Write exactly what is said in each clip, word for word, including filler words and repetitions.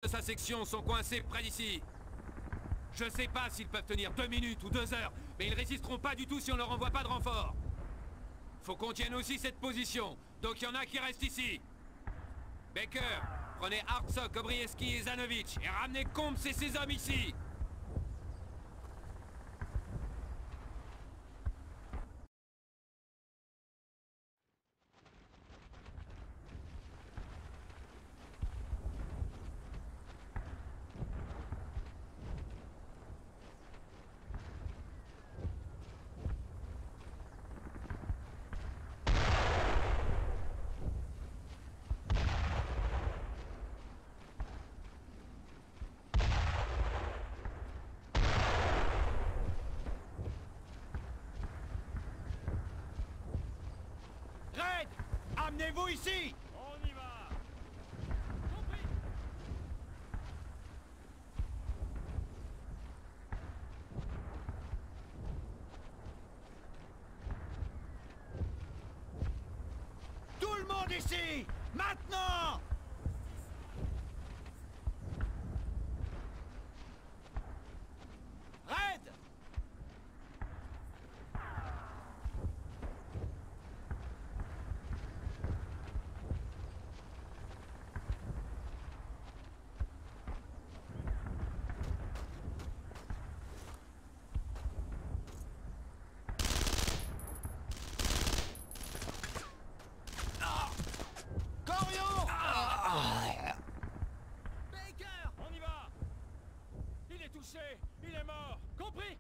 sa section sont coincés près d'ici. Je sais pas s'ils peuvent tenir deux minutes ou deux heures, mais ils résisteront pas du tout si on leur envoie pas de renfort. Faut qu'on tienne aussi cette position, donc il y en a qui restent ici. Baker, prenez Hartsock, Obrieski et Zanovich, et ramenez Combs et ses hommes ici. Amenez-vous ici! On y va! Compris! Tout le monde ici! Maintenant! Red! Baker! On y va! Il est touché! Il est mort! Compris?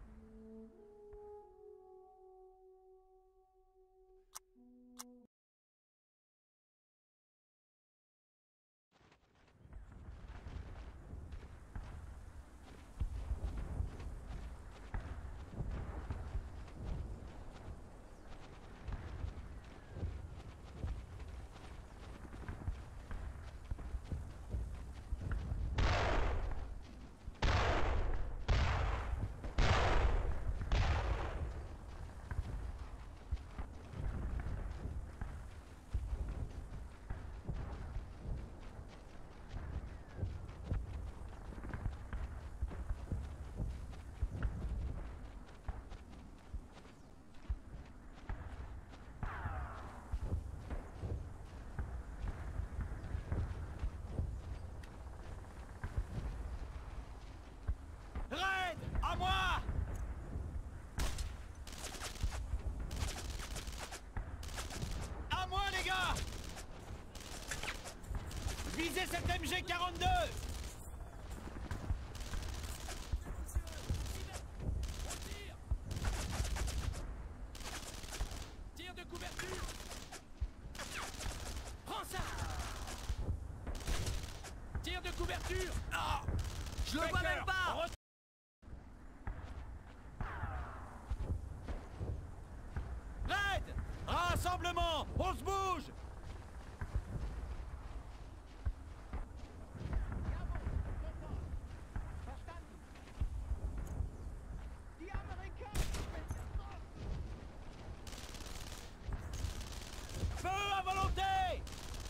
Red! À moi! À moi, les gars! Visez cette M G quarante-deux! Tire de couverture! Prends ça! Tire de couverture! Ah! Je le vois même pas! Red! Rassemblement! On se bouge! Feu à volonté!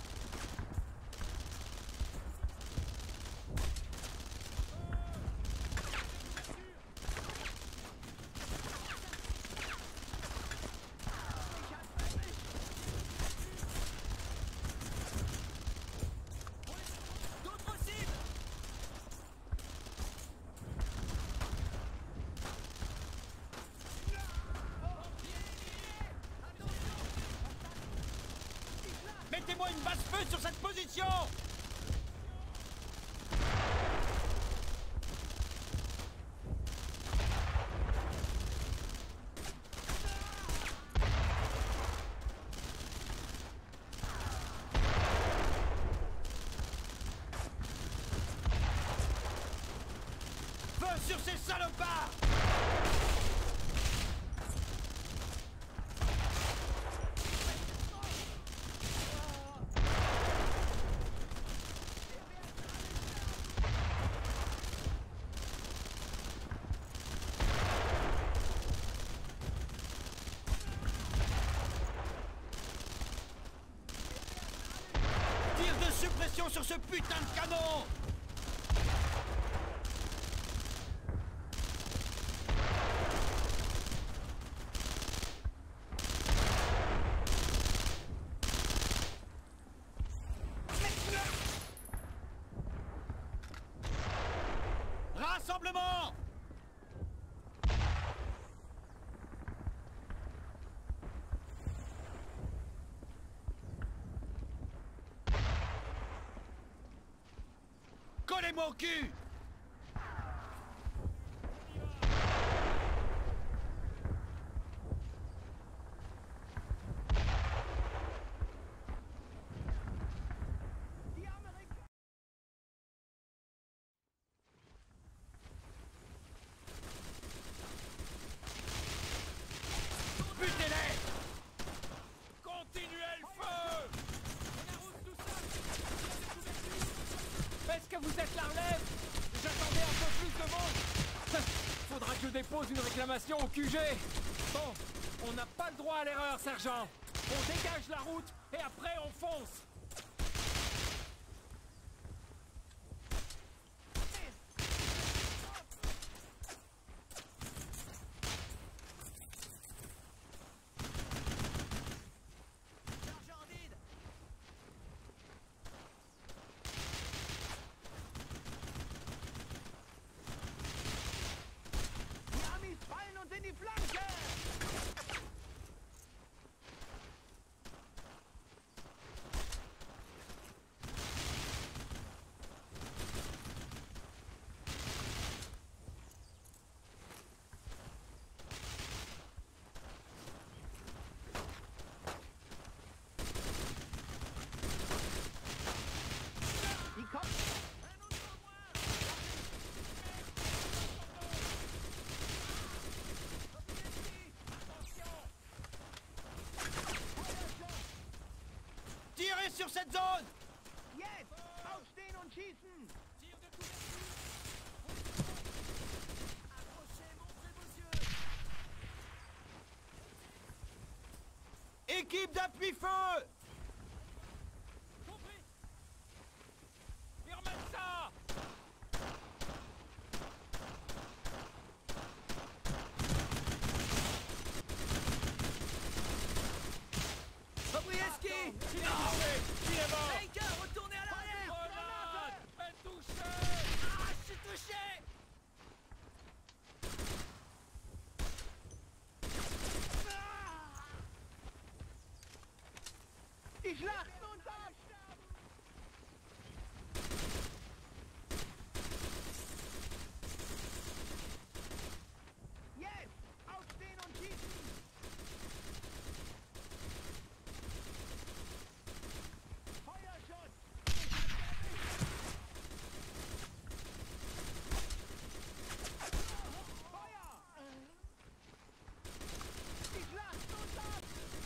D'autres cibles! Mettez-moi une base-feu sur cette position! Feu sur ces salopards! Tire de suppression sur ce putain de canon! Rassemblement! Collez-moi au cul! Butez-les! Continuez le feu! Est-ce que vous êtes la relève? J'attendais un peu plus de monde. Faudra que je dépose une réclamation au Q G. Bon, on n'a pas le droit à l'erreur, sergent. On dégage la route et après on fonce. Tirez sur cette zone! Jetzt! Aufstehen und schießen! Équipe d'appui-feu! Compris? Et remettre ça! Fabriewski! Il est touché! Il est mort! Baker, retournez à l'arrière! Grenade! Faites toucher! Ah, je suis touché! Ich lache und absterben! Jetzt! Aufstehen und schießen! Feuerschutz! Feuer! Ich lache und ab!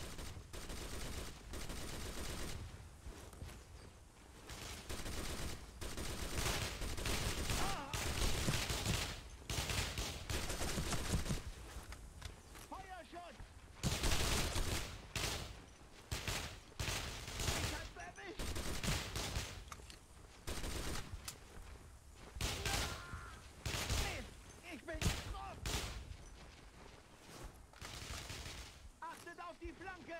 Feuerschutz! Ich hab's erwischt! Mist! Ich bin getroffen! Achtet auf die Flanke!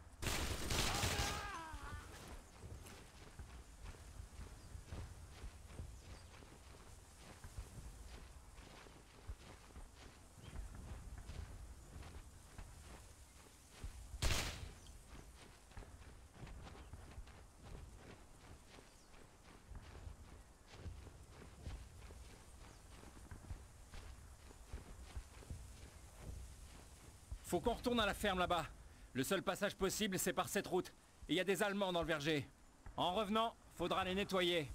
Faut qu'on retourne à la ferme là-bas. Le seul passage possible, c'est par cette route. Et il y a des Allemands dans le verger. En revenant, faudra les nettoyer.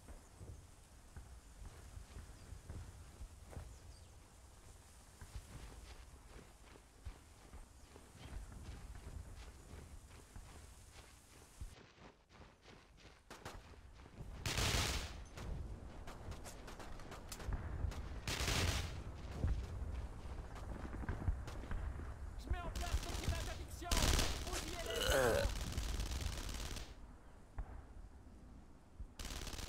Je mets en place le grenade d'addiction. Fouillez-les.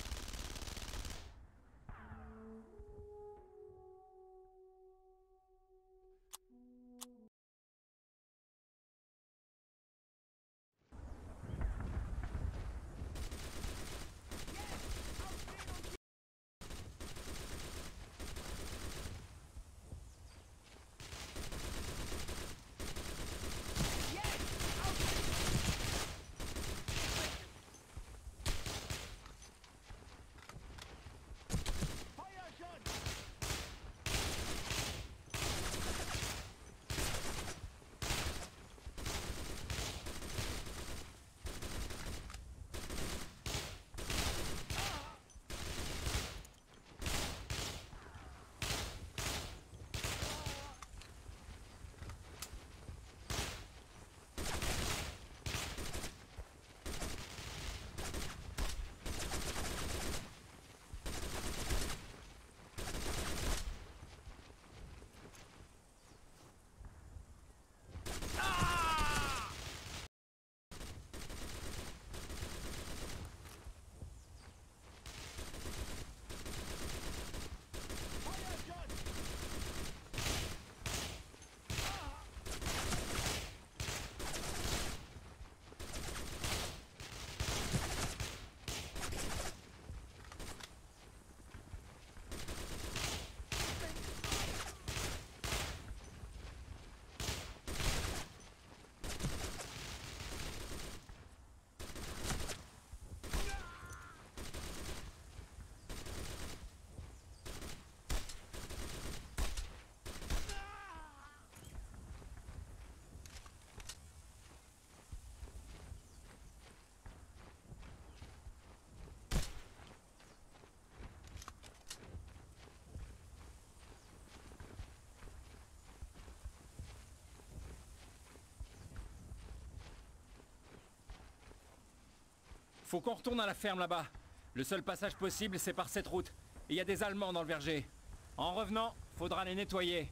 Faut qu'on retourne à la ferme là-bas. Le seul passage possible, c'est par cette route. Et il y a des Allemands dans le verger. En revenant, faudra les nettoyer.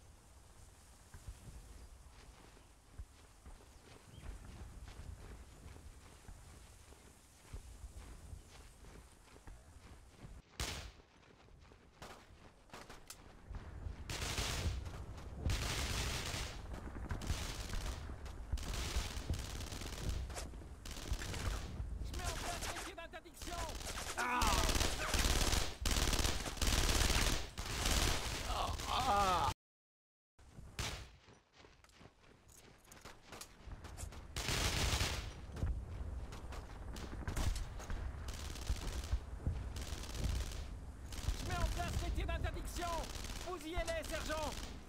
Je mets en place métier d'interdiction. Je mets en place métier d'interdiction. Bousillez-les, sergent.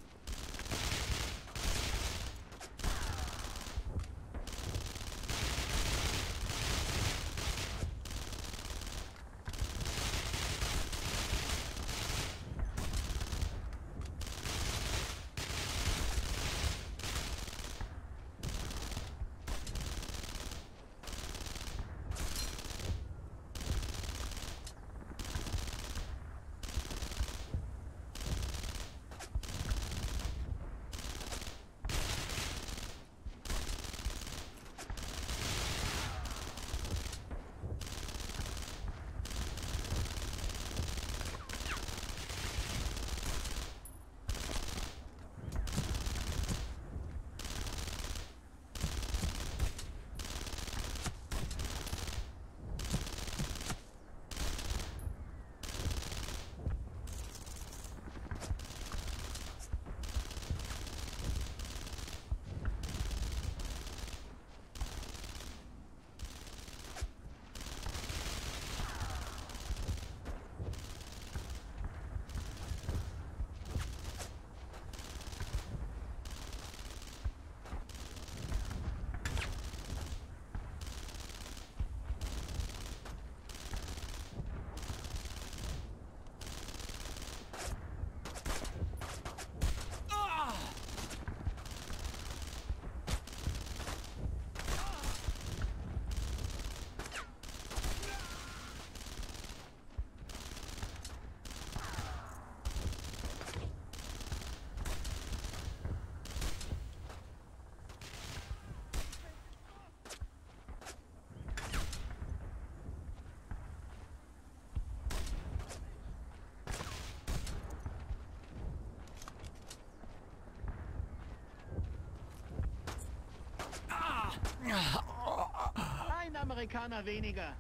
Ein Amerikaner weniger.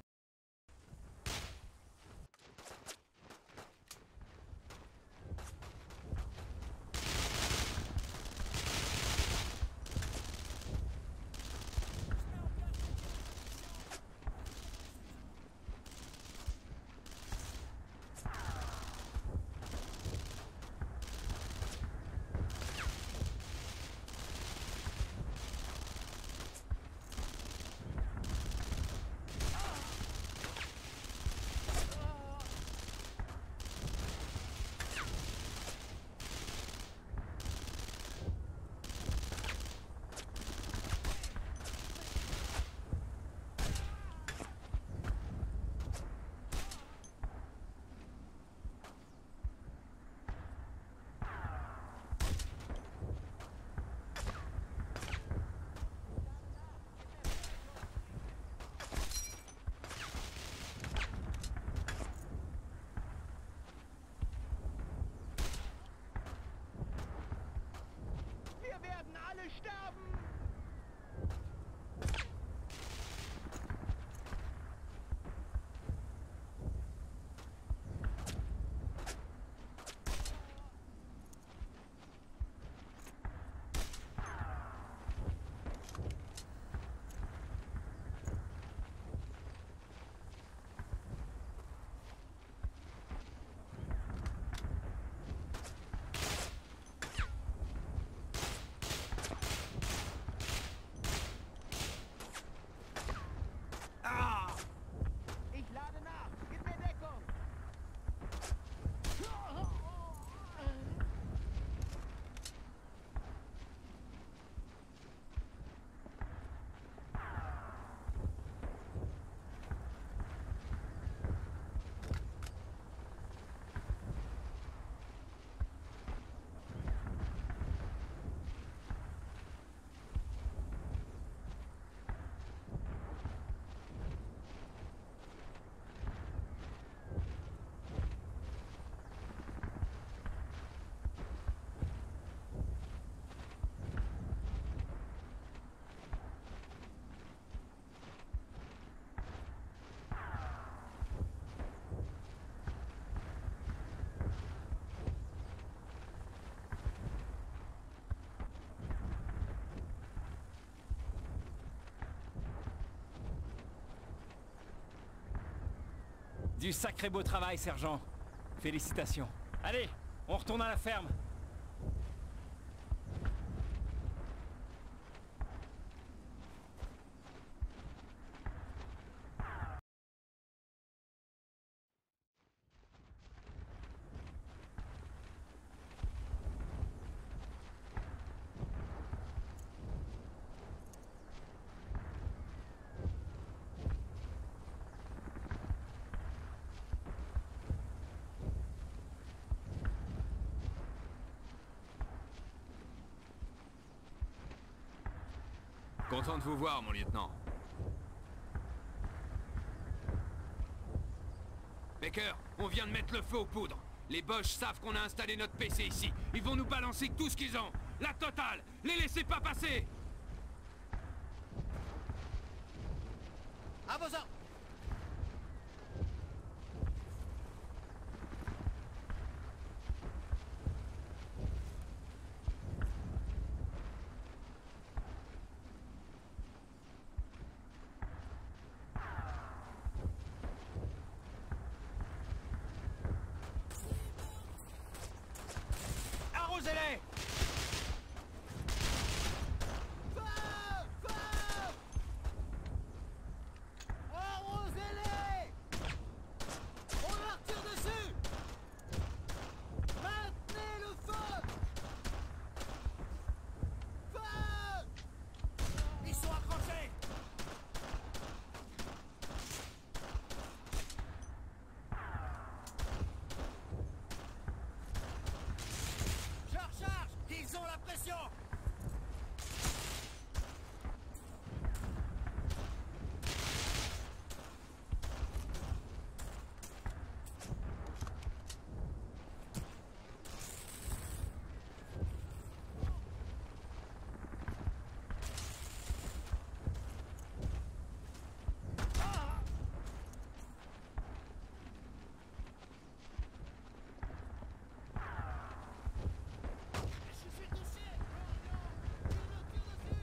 Du sacré beau travail, sergent. Félicitations. Allez, on retourne à la ferme. Content de vous voir, mon lieutenant. Baker, on vient de mettre le feu aux poudres. Les Boches savent qu'on a installé notre P C ici. Ils vont nous balancer tout ce qu'ils ont. La totale. Les laissez pas passer. À vos ordres. Arrosez-les! Feu! Feu! Arrosez-les! On leur tire dessus! Maintenez le feu! Feu! Ils sont accrochés! Je recharge! Ils ont la pression! Je suis touché! Tire dessus!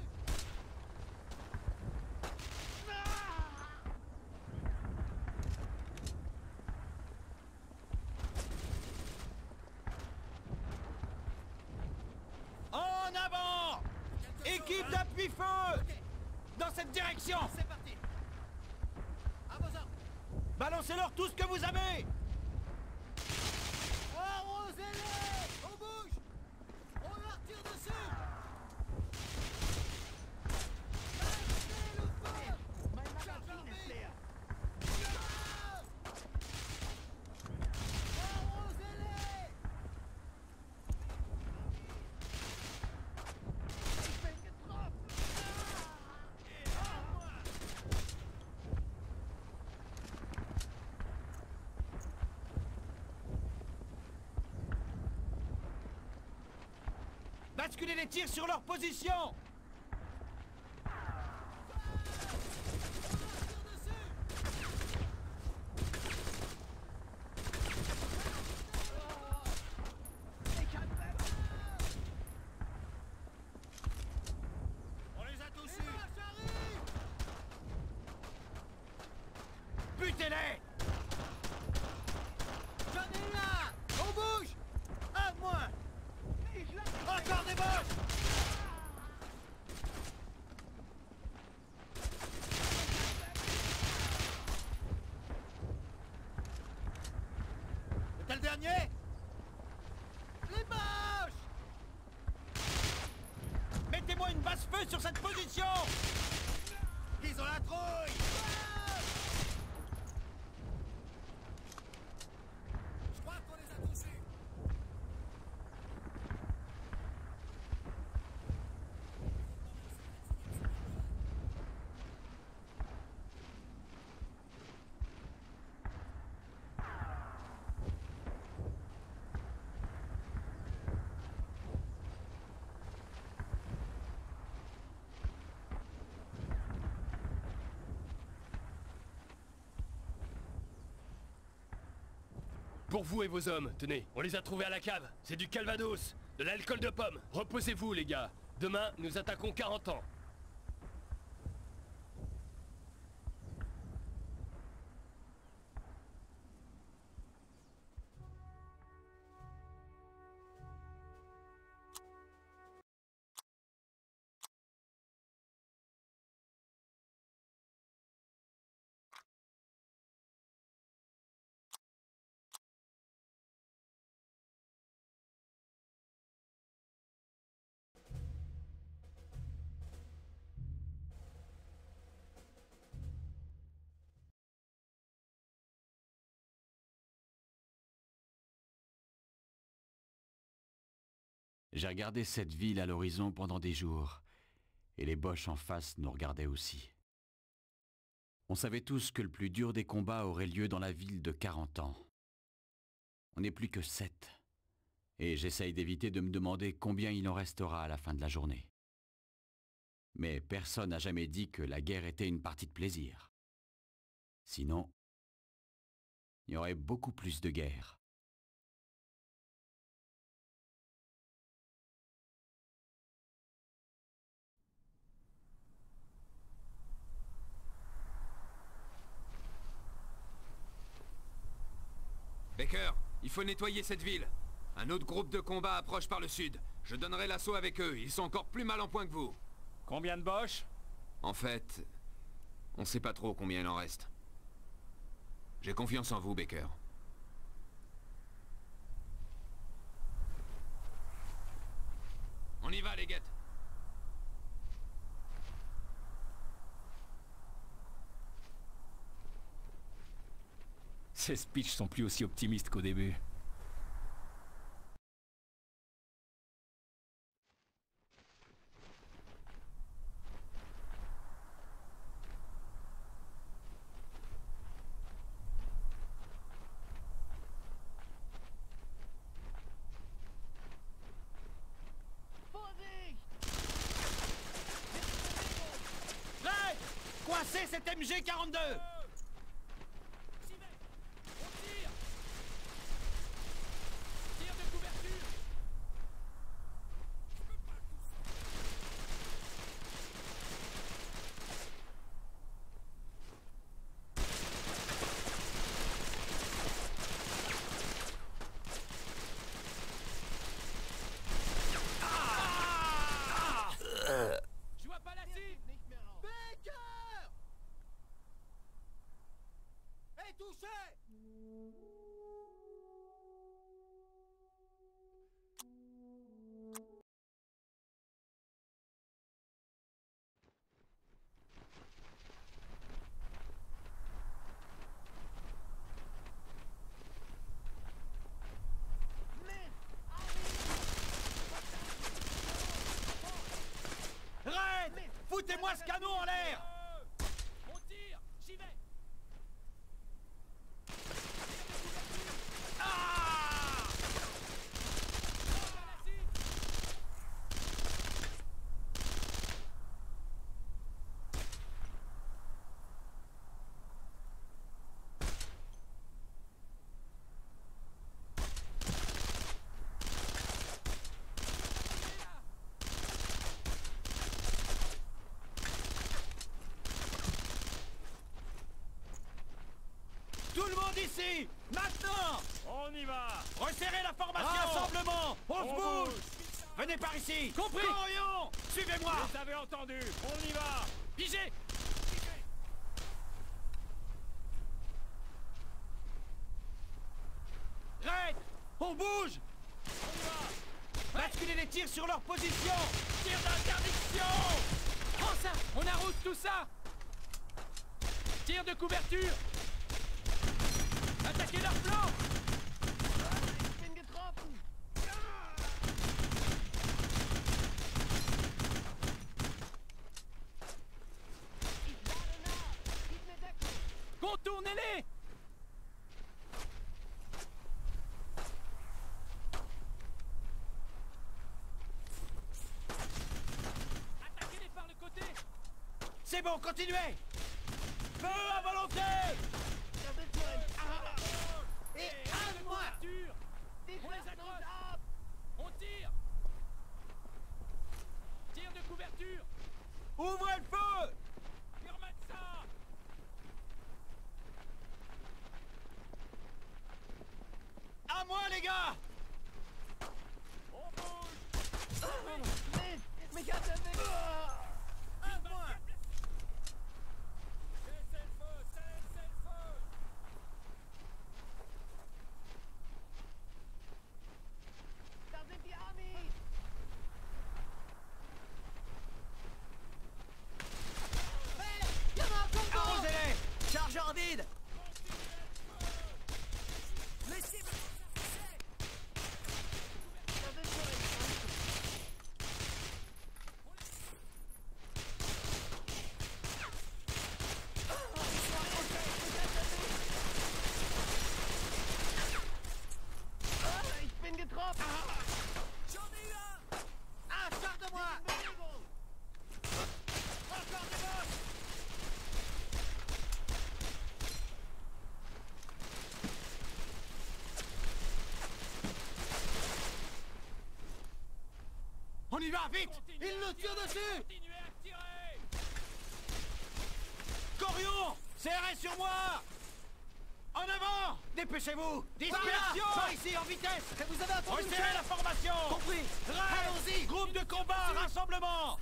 En avant! Équipe d'appui-feu! Dans cette direction! C'est parti! À vos ordres! Balancez-leur tout ce que vous avez! Arrosez-les! On bouge! On leur tire dessus! Maintenez le feu! Mein Magazin ist leer. Arrosez-les! Ich bin getroffen. Basculez les tirs sur leur position! Ich hab On les a tous eus! Butez-les! J'en ai là! On bouge! À moi! Ich lasse Encore des Boches! C'était le dernier? Les Boches! Mettez-moi une base-feu sur cette position! Ils ont la trouille! Je crois qu'on les a tous eus! Pour vous et vos hommes, tenez, on les a trouvés à la cave. C'est du calvados, de l'alcool de pomme. Reposez-vous, les gars. Demain, nous attaquons quarante ans. J'ai regardé cette ville à l'horizon pendant des jours, et les Boches en face nous regardaient aussi. On savait tous que le plus dur des combats aurait lieu dans la ville de quarante ans. On n'est plus que sept, et j'essaye d'éviter de me demander combien il en restera à la fin de la journée. Mais personne n'a jamais dit que la guerre était une partie de plaisir. Sinon, il y aurait beaucoup plus de guerre. Baker, il faut nettoyer cette ville. Un autre groupe de combat approche par le sud. Je donnerai l'assaut avec eux, ils sont encore plus mal en point que vous. Combien de Boches? En fait, on sait pas trop combien il en reste. J'ai confiance en vous, Baker. On y va, les guettes. Ces speeches sont plus aussi optimistes qu'au début. Red! Coincez cet M G quarante-deux! Je vois pas la cible. Baker! Hé, touché! Red! Foutez-moi ce canon en l'air! On tire! J'y vais! Ah! Tout le monde ici! Maintenant! On y va! Resserrez la formation! Rassemblement! On, se bouge! Venez par ici! Compris! Corion! Suivez-moi! Vous avez entendu! On y va! Pigez! Red! On bouge! On y va! Basculez les tirs sur leur position! Tir d'interdiction! Prends ça! On arrose tout ça! Tir de couverture! Attaquez leur flanc! Contournez-les! Attaquez-les par le côté! C'est bon, continuez! Feu à volonté! Et calme-moi! Couverture! On les accroche! On tire! Tir de couverture! Ouvrez le feu! Ils remettent ça! À moi, les gars! On bouge! Mais, mais garde avec... À moi! Cessez le feu! Cessez le feu! Da sind die Amis! Hey! Y'en a un encore dedans! Arrosez-les! Chargeur vide! Da sind schon va, vite! Continuez Il à nous tire tirer, dessus! Continuez à tirer! Corion! C R S sur moi! En avant! Dépêchez-vous! Dispersion! Par ici, en vitesse! Vous avez entendu le Resserrez chef? la formation! Compris. Allons-y! Groupe de combat, rassemblement!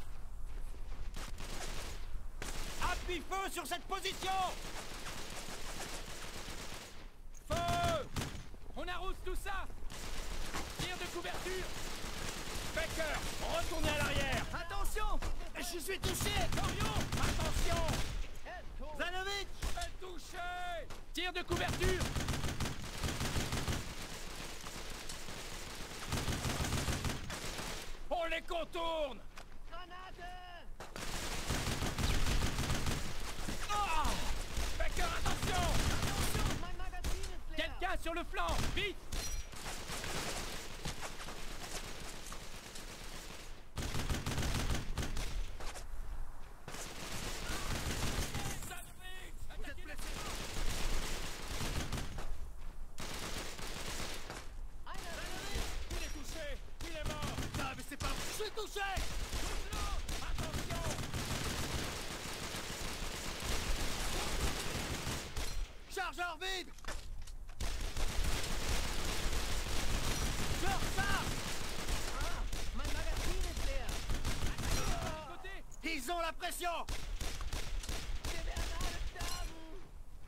Appuie-feu sur cette position! Feu! On arrose tout ça! Tir de couverture! Baker, retournez à l'arrière! Attention! Je suis touché! Corion! Attention! Zanovic! Elle touché! Tir de couverture! On les contourne! Grenade! Ah! Baker, attention! Mein Magazin ist leer! Quelqu'un sur le flanc! Vite! Vous êtes blessé! Il est touché! Il est mort! Ah, mais c'est pas... Je suis touché! Attention! Chargeur vide! Sors ça! Ah, mein Magazin ist leer! Côté! Ils ont la pression! Wir werden alle sterben!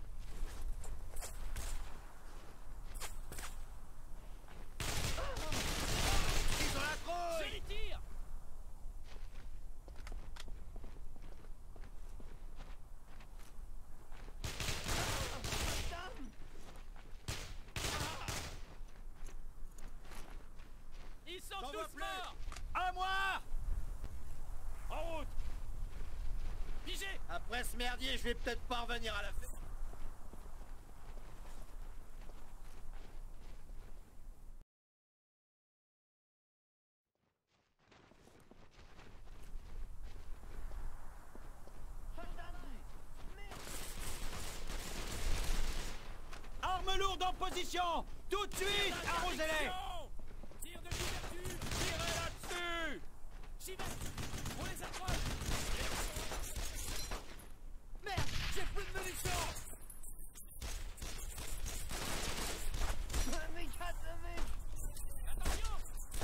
Ils ont la Je trouille! les tire! Verdammt! Ils sont J'en vois tous plus. morts! À moi! En route! Pigé! Après ce merdier, je vais peut-être pas revenir à la fête. Verdammt! Mist! Armes lourdes en position! Tout de suite! Arrosez-les! Tire de couverture! Tirez là-dessus! J'y vais! On les accroche! Merde! J'ai plus de munitions! Mich hat erwischt! Attention!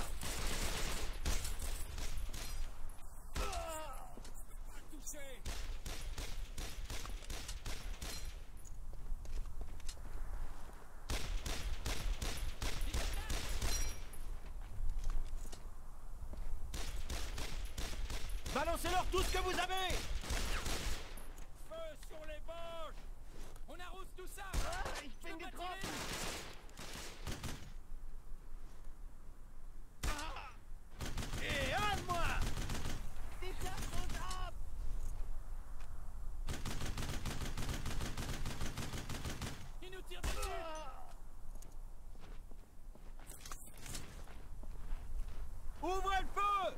Touché! Balancez-leur tout ce que vous avez! Feu sur les boches! On arrose tout ça! Ah, ich Je bin peux pas getroffen! tirer! Et un de moi! Die klappt uns ab! Ils nous tirent dessus! Ouvrez le feu!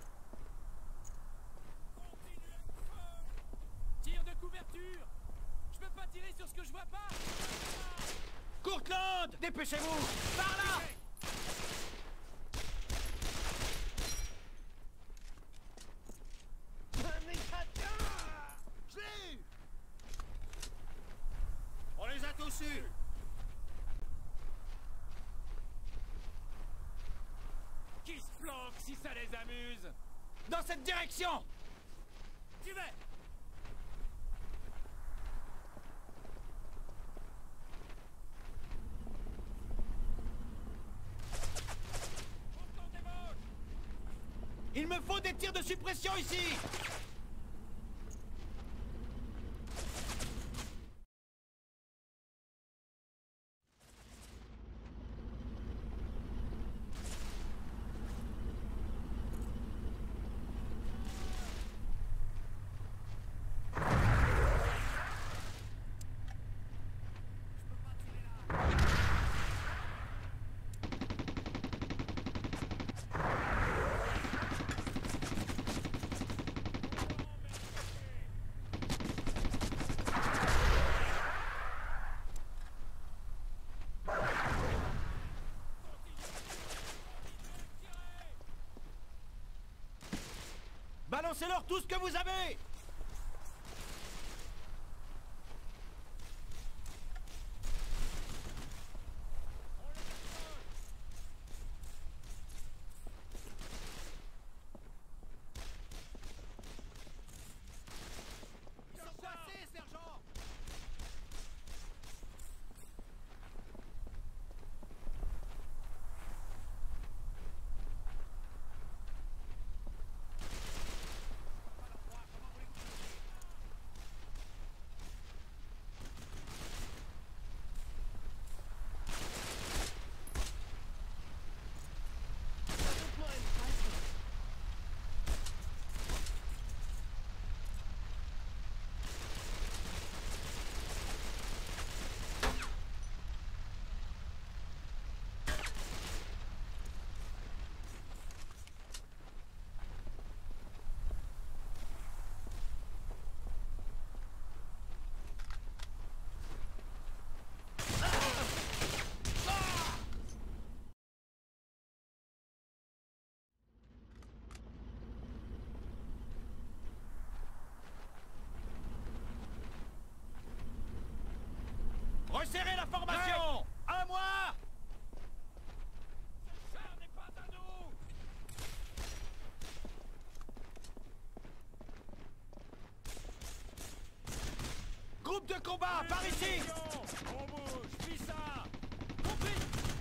Continuez le feu! Tire de couverture! Je peux pas tirer sur ce que je vois pas! Courtland! Dépêchez-vous! Par là! Mich hat... Je l'ai eu! On les a tous eus! Qui se planque si ça les amuse! Dans cette direction! J'y vais! Pourtant des boches! Il me faut des tirs de suppression ici! Balancez-leur tout ce que vous avez! Ils sont coincés, sergent! Resserrez la formation! À moi! Ce char n'est pas à nous! Groupe de combat, par ici! On bouge, puis ça! Compris!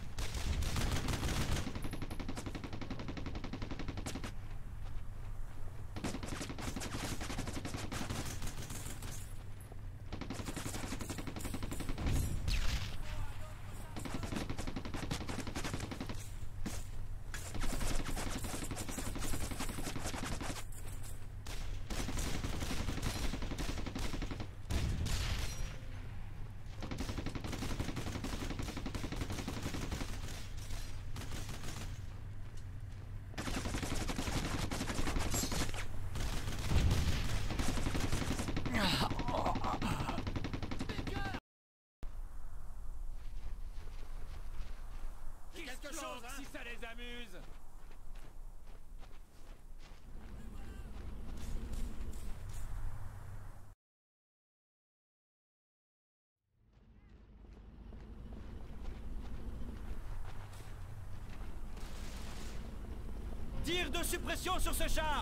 Quelque chose, hein? Si ça les amuse! Tir de suppression sur ce char!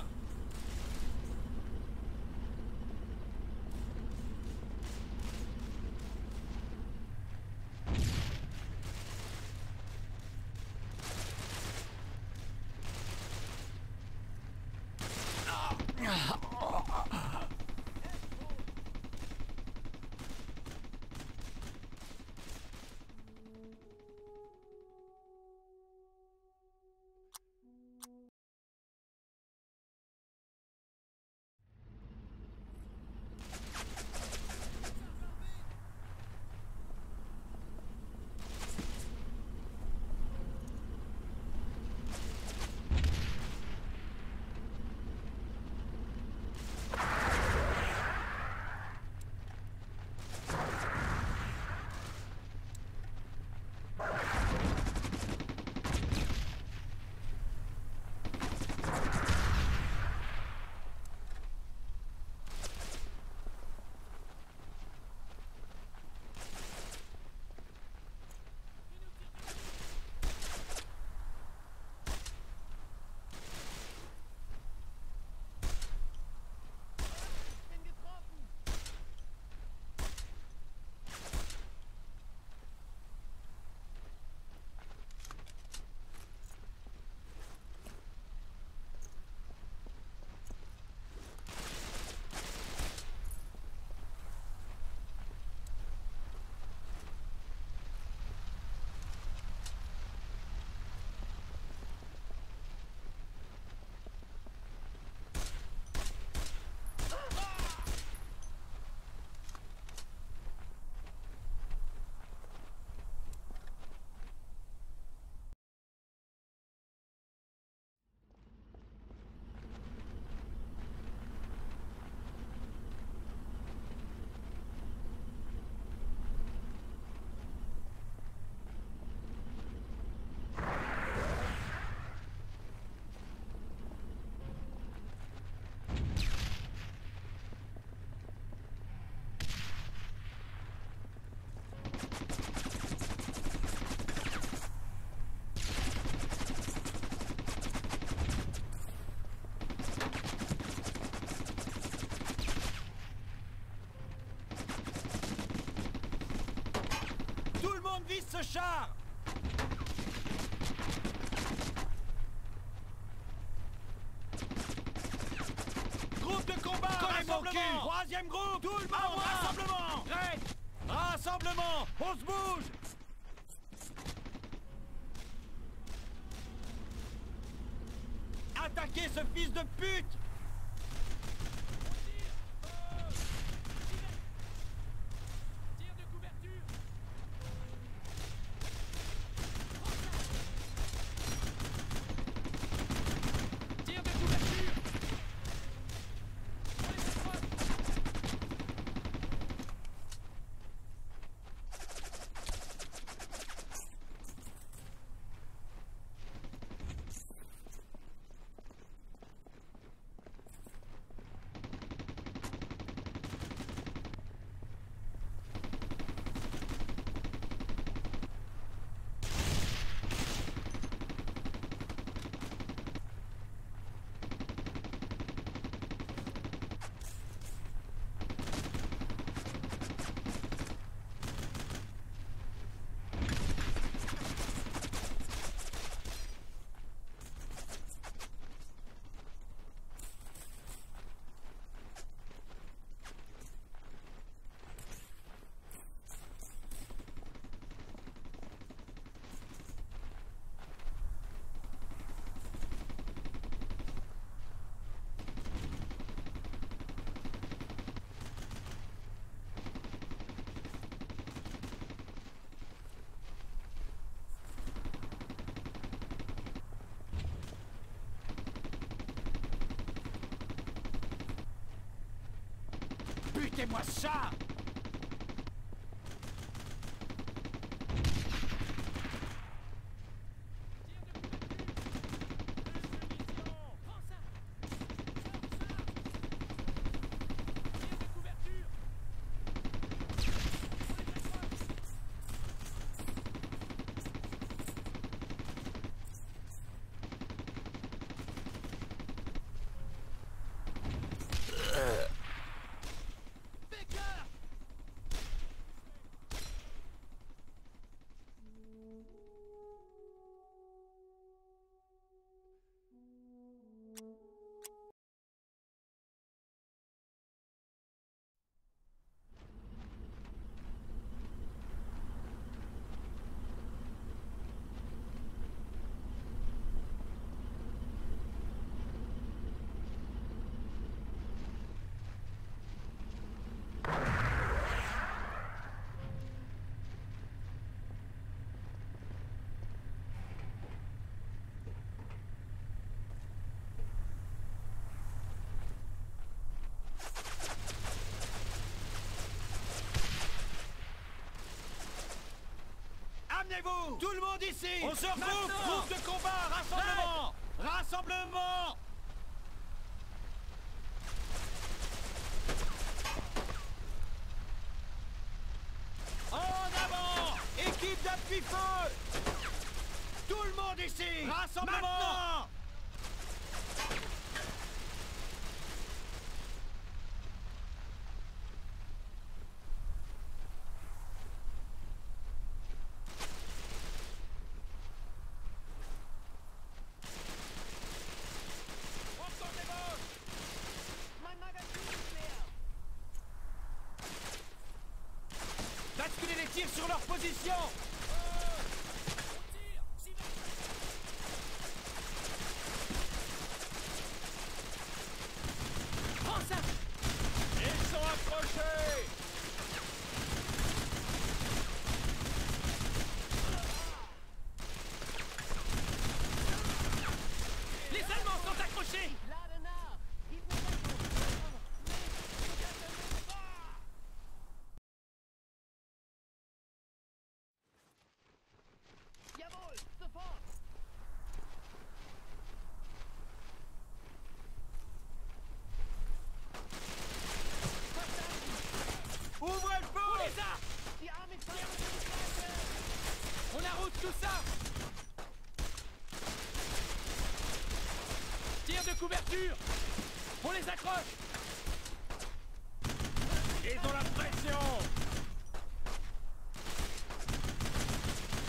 char! Groupe de combat, rassemblement! Troisième groupe, tout le monde, rassemblement! Prêt! Rassemblement! On se bouge! Attaquez ce fils de pute! Tire de couverture. Tire de couverture. On les accroche. Butez-moi ça! Amenez-vous! Tout le monde ici! On se regroupe! Groupe de combat! Rassemblement! Rassemblement! En avant! Équipe d'appui-feu! Tout le monde ici! Rassemblement! Maintenant! Basculez les tirs sur leur position! Prends ça! Ils sont accrochés! Les Allemands sont accrochés! Ouvrez le feu! On les a! On arrose tout ça! Tire de couverture! On les accroche! Ils ont la pression!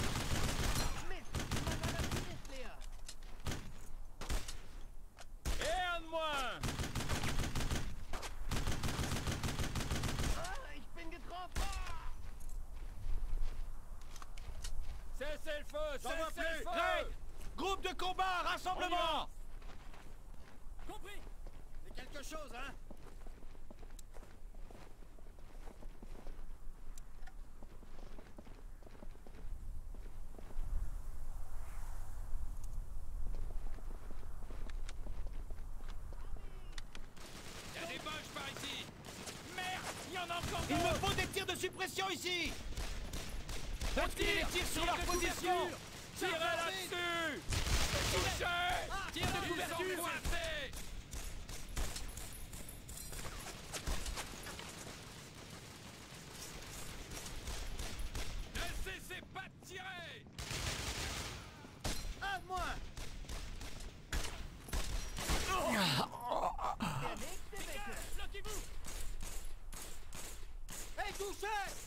combat, rassemblement! Compris. C'est quelque chose, hein? Il y a des boches par ici. Merde, il y en a encore Il me d'autres. faut des tirs de suppression ici! On Retirez les tirs sur leur de position! couverture. Tirez là-dessus. Touchez. Tire de Ils couverture. sont coincés. Ne cessez pas de tirer. Un de moins! Bloquez-vous. Hey, touché!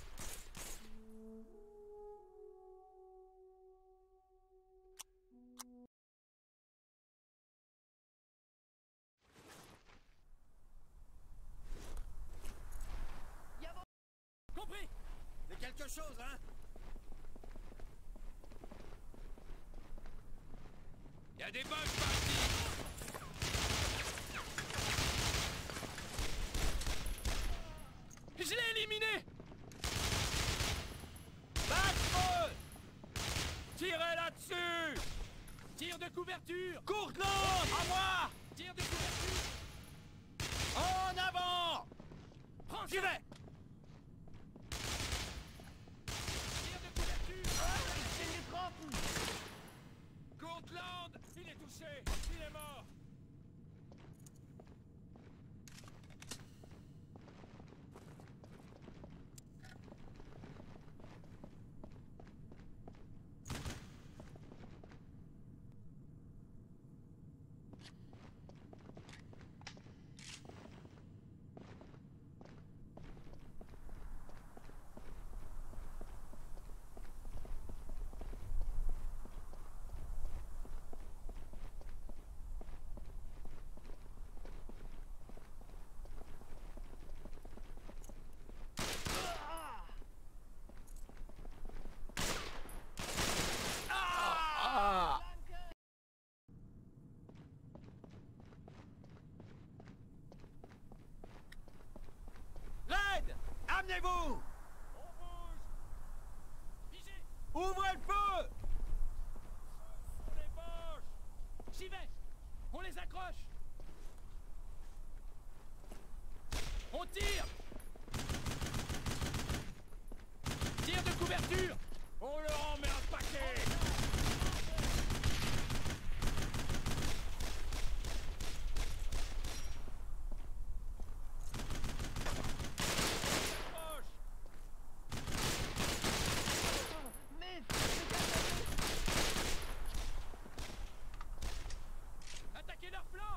Compris. C'est quelque chose, hein? Il y a des boches par ici. Je l'ai éliminé. Basse-feu! Tirez là-dessus. Tire de couverture. Courte lance! À moi! Tire de couverture. En avant! Prends J'y ça. vais! Tire de couverture. Courtland. Il est touché. Il est mort. Raid! Amenez-vous! On bouge. Figez. Ouvrez le feu! On les boche. J'y vais. On les accroche. On tire. Tire de couverture. On leur en met un paquet. Proche. Attaquez leur flanc.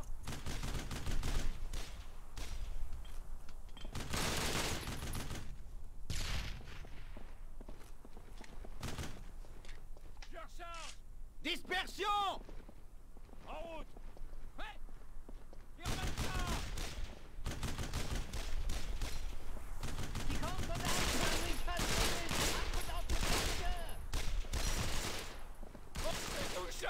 Je recharge. Dispersion! En route. Ouais. Et en même temps. On est touché.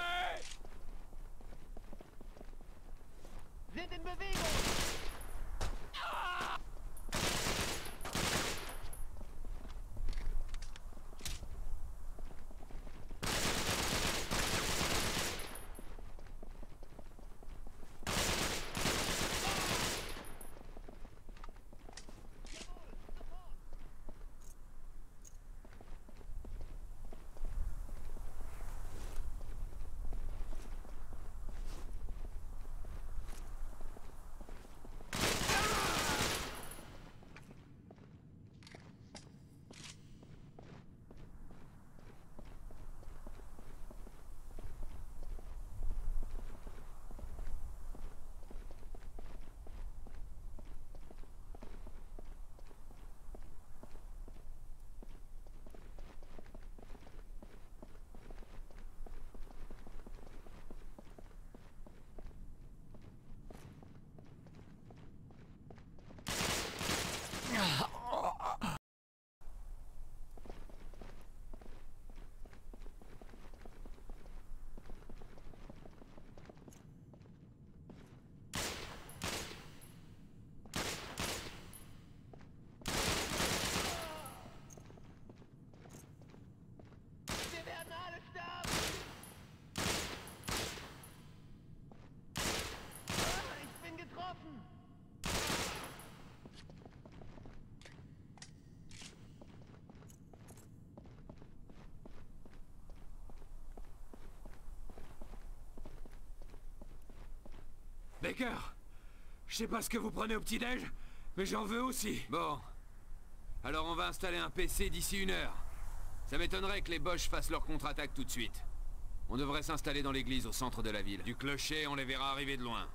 Baker, je sais pas ce que vous prenez au petit-déj, mais j'en veux aussi. Bon. Alors on va installer un P C d'ici une heure. Ça m'étonnerait que les Boches fassent leur contre-attaque tout de suite. On devrait s'installer dans l'église au centre de la ville. Du clocher, on les verra arriver de loin.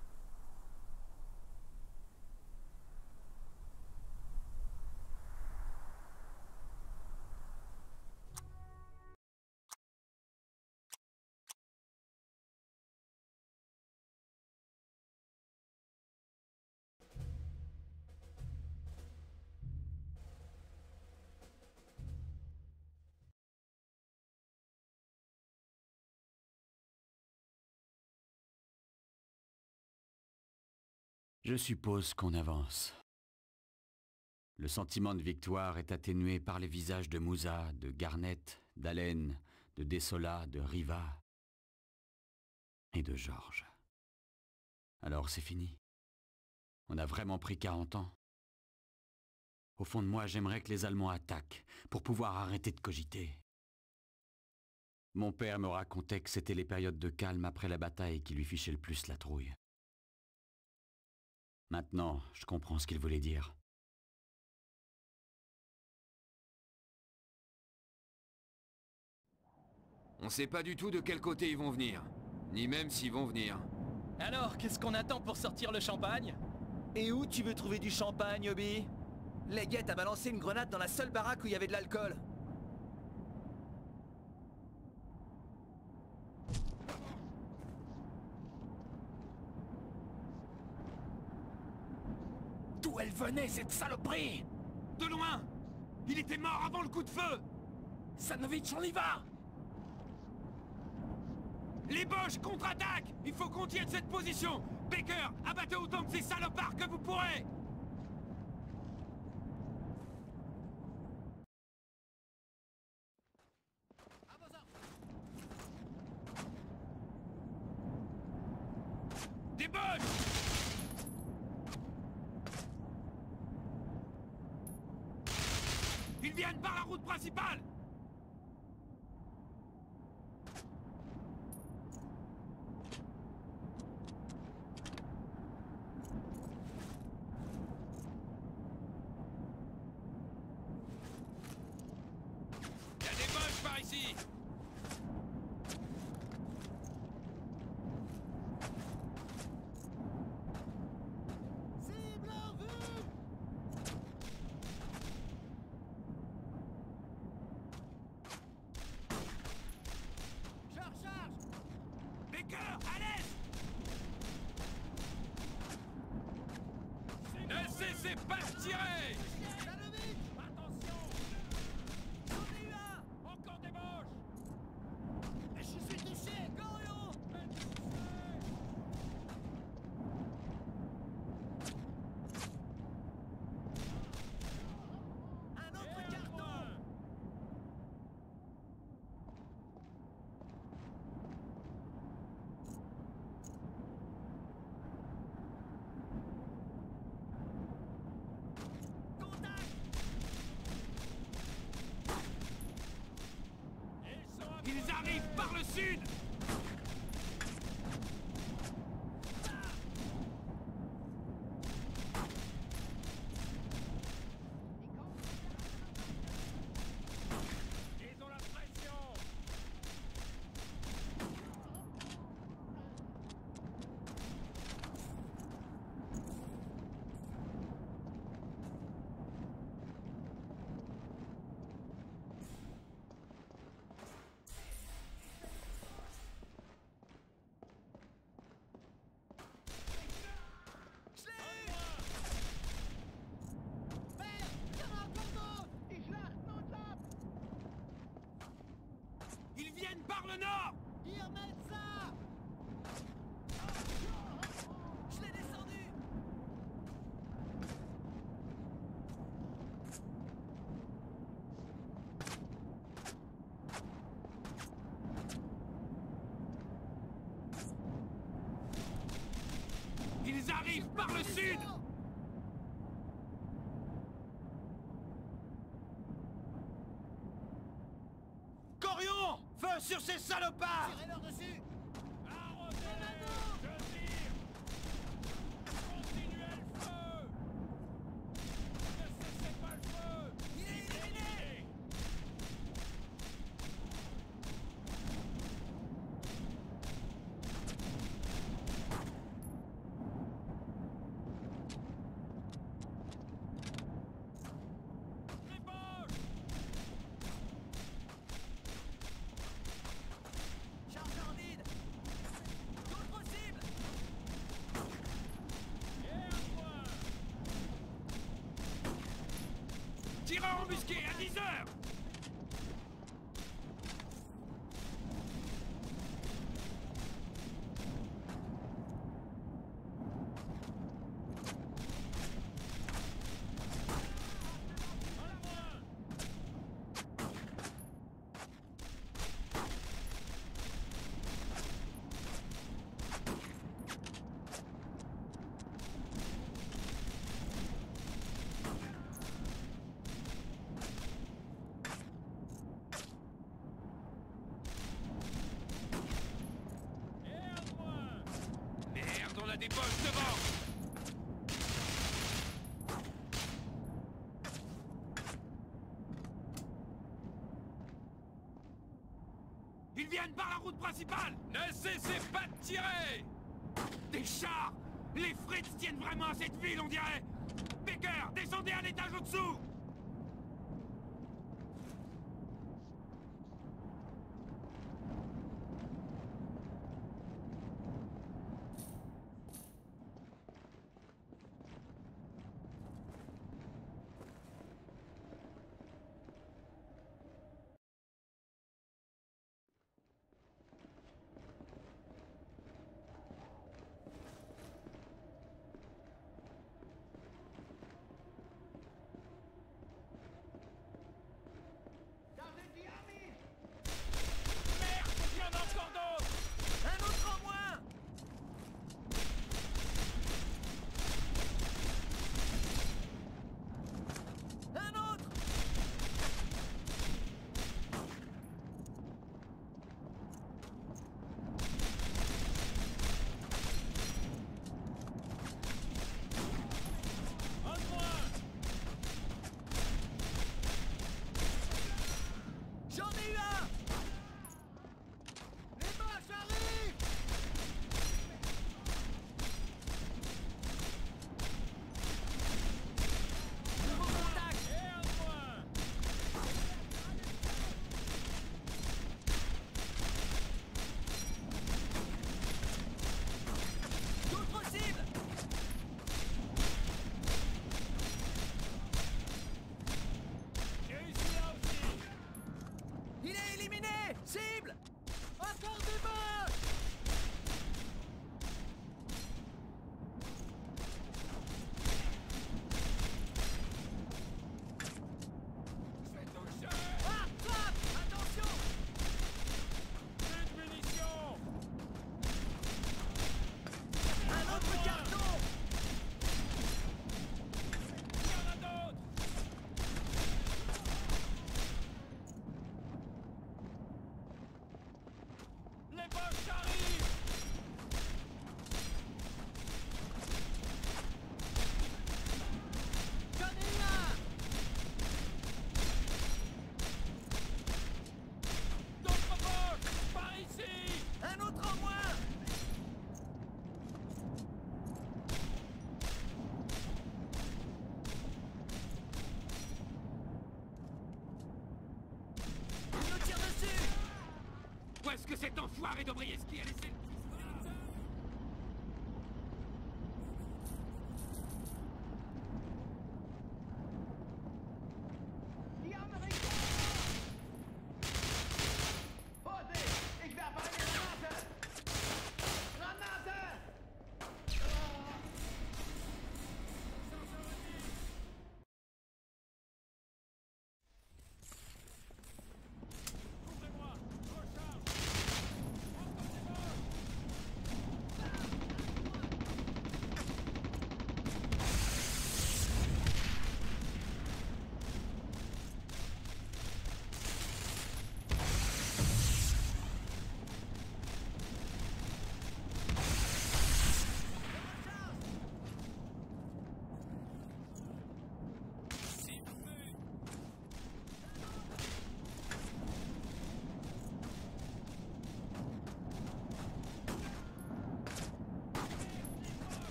Je suppose qu'on avance. Le sentiment de victoire est atténué par les visages de Moussa, de Garnett, d'Allen, de Dessola, de Riva et de George. Alors c'est fini. On a vraiment pris quarante ans. Au fond de moi, j'aimerais que les Allemands attaquent pour pouvoir arrêter de cogiter. Mon père me racontait que c'était les périodes de calme après la bataille qui lui fichaient le plus la trouille. Maintenant, je comprends ce qu'il voulait dire. On sait pas du tout de quel côté ils vont venir. Ni même s'ils vont venir. Alors, qu'est-ce qu'on attend pour sortir le champagne? Et où tu veux trouver du champagne, Obi? Leggett a balancé une grenade dans la seule baraque où il y avait de l'alcool. D'où elle venait, cette saloperie? De loin! Il était mort avant le coup de feu! Sanovitch, on y va! Les Boches contre-attaquent! Il faut qu'on tienne cette position! Baker, abattez autant de ces salopards que vous pourrez! Des Boches! Ils viennent par la route principale! Il y a des Boches par ici! Cible en vue! Je recharge! Baker, à l'est! Ne cessez pas de tirer! Salovitch! Attention! J'en ai eu un! Encore des Boches! Je suis touché! Gorion! Un autre carton! Contact! Ils arrivent par le sud! Ils ont la pression! Je l'ai eu! Merde! Il y en a encore d'autres! Ich lache non clap! Ils viennent par le nord! Ihr Metza! Je l'ai descendu! Ils arrivent par le sud! Corion! Feu sur ces salopards! Tirez-leur dessus! Arrosez-les! Je tire! embusqués à dix heures. Merde, on a des boss devant. Ils viennent par la route principale. Ne cessez pas de tirer. Des chars. Les Fritz tiennent vraiment à cette ville, on dirait. Baker, descendez à l'étage au-dessous. Où est-ce que cet enfoiré d'Obrieski a laissé...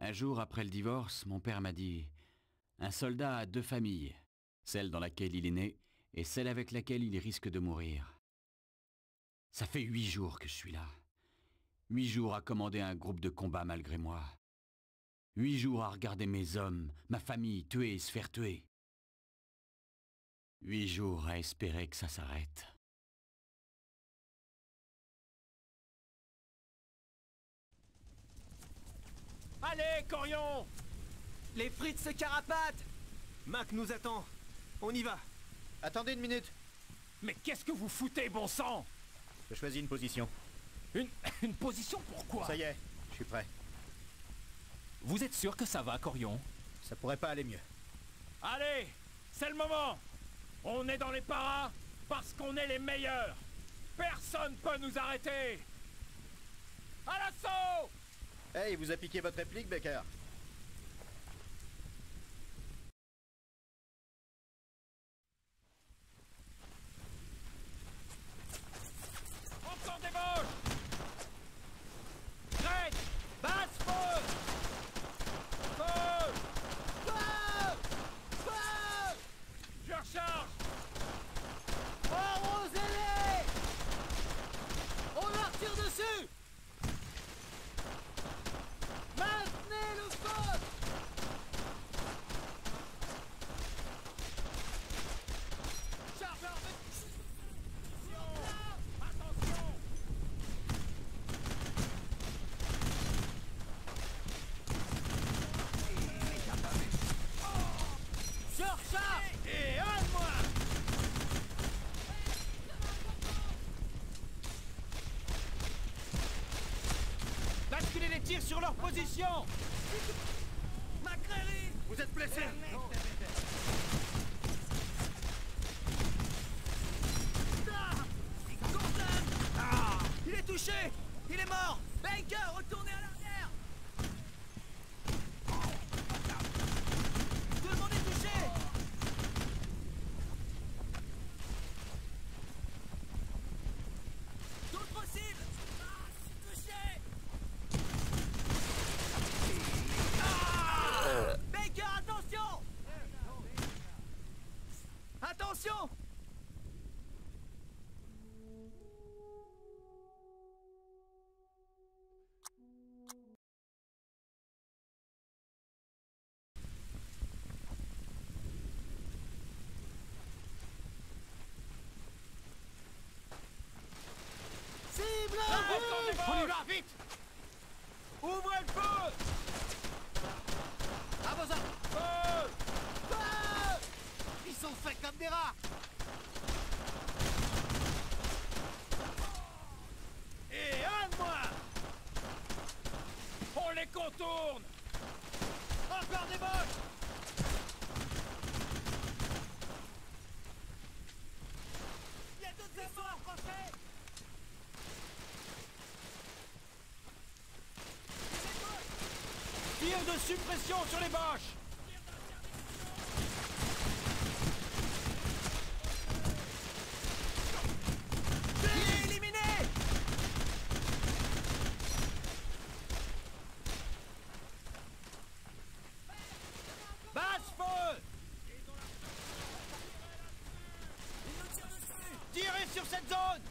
Un jour après le divorce, mon père m'a dit « Un soldat a deux familles, celle dans laquelle il est né et celle avec laquelle il risque de mourir. » Ça fait huit jours que je suis là. Huit jours à commander un groupe de combat malgré moi. Huit jours à regarder mes hommes, ma famille tuer et se faire tuer. Huit jours à espérer que ça s'arrête. Allez, Corion! Les frites se carapatent! Mac nous attend. On y va. Attendez une minute. Mais qu'est-ce que vous foutez, bon sang? Je choisis une position. Une... une position pourquoi? Ça y est, je suis prêt. Vous êtes sûr que ça va, Corion? Ça pourrait pas aller mieux. Allez, c'est le moment. On est dans les paras parce qu'on est les meilleurs. Personne peut nous arrêter. À l'assaut! Hey, vous a piqué votre réplique, Baker? Encore des boches! Grec! Basse feu! Feu! Feu! Feu! Je recharge! Arrosez-les! On leur tire dessus! Maintenez le feu! Chargeur de... Attention! Je recharge! Et un de moins! Basculez les tirs sur leur position! McCreary! Vous êtes blessé! Gordon! Ah! Il est touché! Il est mort! Baker, retournez à l'arrière! Tout le monde est touché! D'autres cibles! Ah, je suis touché! Ah! Baker, attention! Attention! Cible! On y va, vite! Ouvrez le feu! À vos ordres! Feu! Feu! Ils sont faits comme des rats! Et un de moins! On les contourne! Encore des boches! Il y a d'autres efforts français! Tir de suppression sur les boches! Il est éliminé! Basse feu! Il nous tire dessus! Tirez sur cette zone!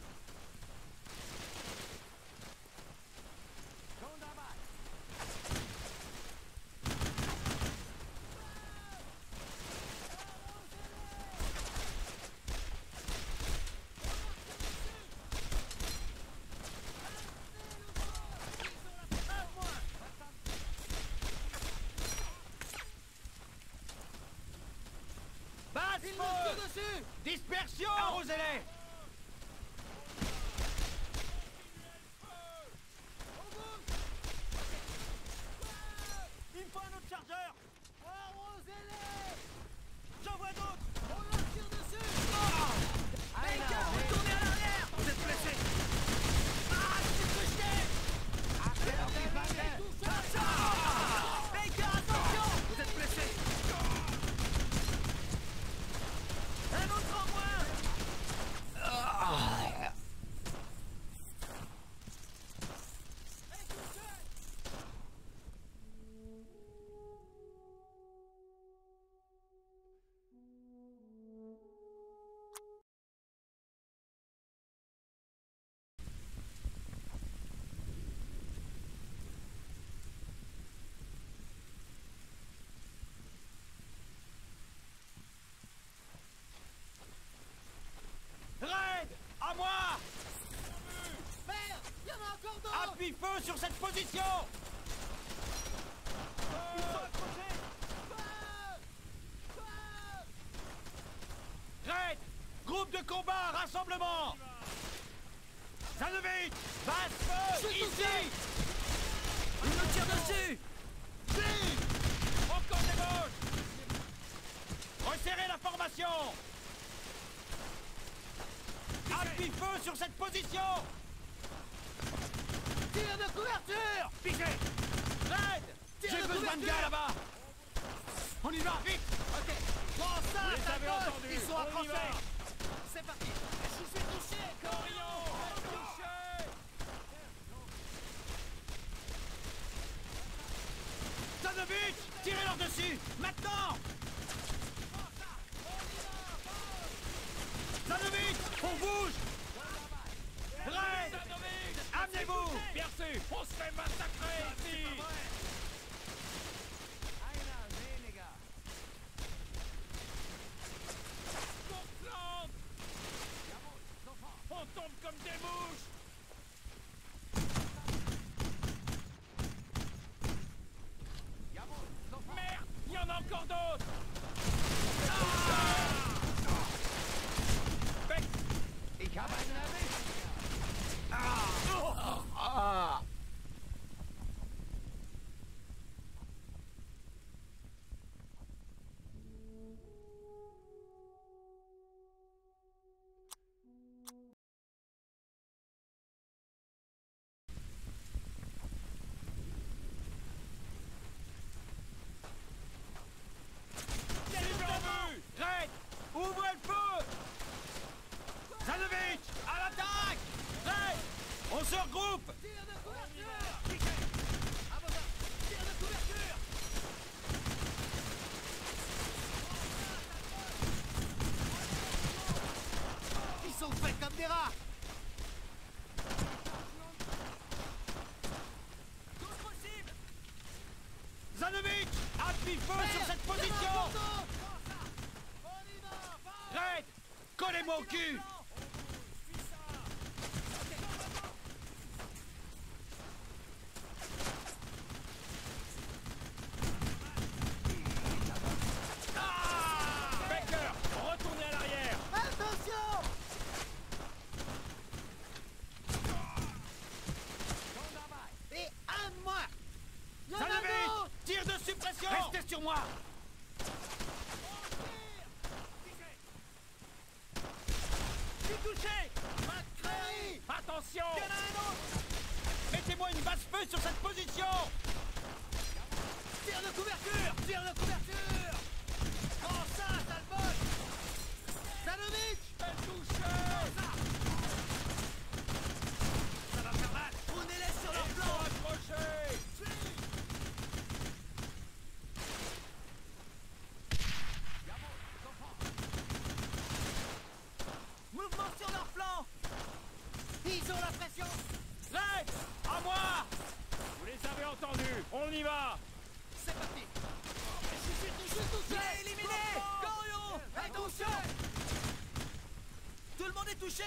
Basse Il nous feu! tire dessus! Dispersion! Arrosez-les! Il me faut un autre chargeur! Arrosez-les! J'en vois d'autres! On leur tire dessus! Ah! Baker, retournez à l'arrière! Vous êtes blessé! Ah, je suis touché! Ah, Baker, attention! Vous êtes blessé! Un autre en moins! Rassemblement! Zanovic! Base feu! Ici! Il nous tire dessus! Tire! Encore des gauches! Resserrez la formation! Appui-feu sur cette position! Tire de couverture! Pichez! Red! J'ai besoin de gars là-bas! On y va, vite! Ok. Bon, ça, Vous les ta avez gauche, entendus, ils sont on y accrochés! va. C'est parti! Je suis touché! Corion! Touché! Zanovic! Tirez-leur dessus! Maintenant! Zanovic! On bouge! Red! Amenez-vous! Bien sûr, on se fait massacrer ici! On plante! On tombe comme des mouches! Merde! Il y en a encore d'autres! Bec- Cible en vue! Red! Ouvrez le feu! Zanovic! À l'attaque! Red! On se regroupe! Tire de couverture! À vos ordres! Tire de couverture! Ils sont faits comme des rats! D'autres cibles! Zanovic! Appuie-feu sur cette position! Red! Collez-moi au cul! Baker, retournez à l'arrière! Attention! Et un de moi! Il y en a Zanovic! d'autres! Tire de suppression! Restez sur moi! Je suis touché! McCreary! Attention! Il y en a un autre! Mettez-moi une base feu sur cette position! Tire de couverture! Tire de couverture! Oh ça, ça le bosse! Zanovic! Touché! Ça va faire mal! Prenez-les sur leur Ils flanc! sont accrochés! Mouvement sur leur flanc! Ils ont la pression! Red! À moi! Vous les avez entendus! On y va! C'est parti! Je suis touché, touché! Éliminé! Corion! Attention! Tout le monde est touché!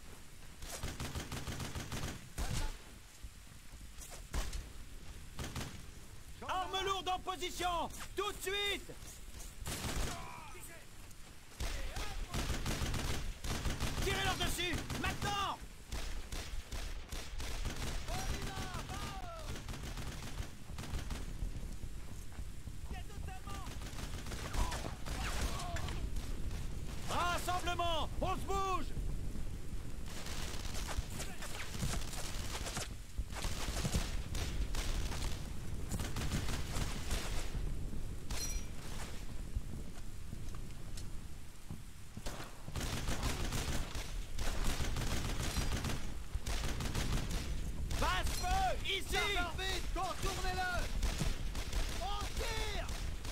Arme lourde en position! Tout de suite! Tirez-leur dessus! Maintenant! Rassemblement! On se bouge! Base feu! Ici! Serveur vite! Contournez-le! On tire!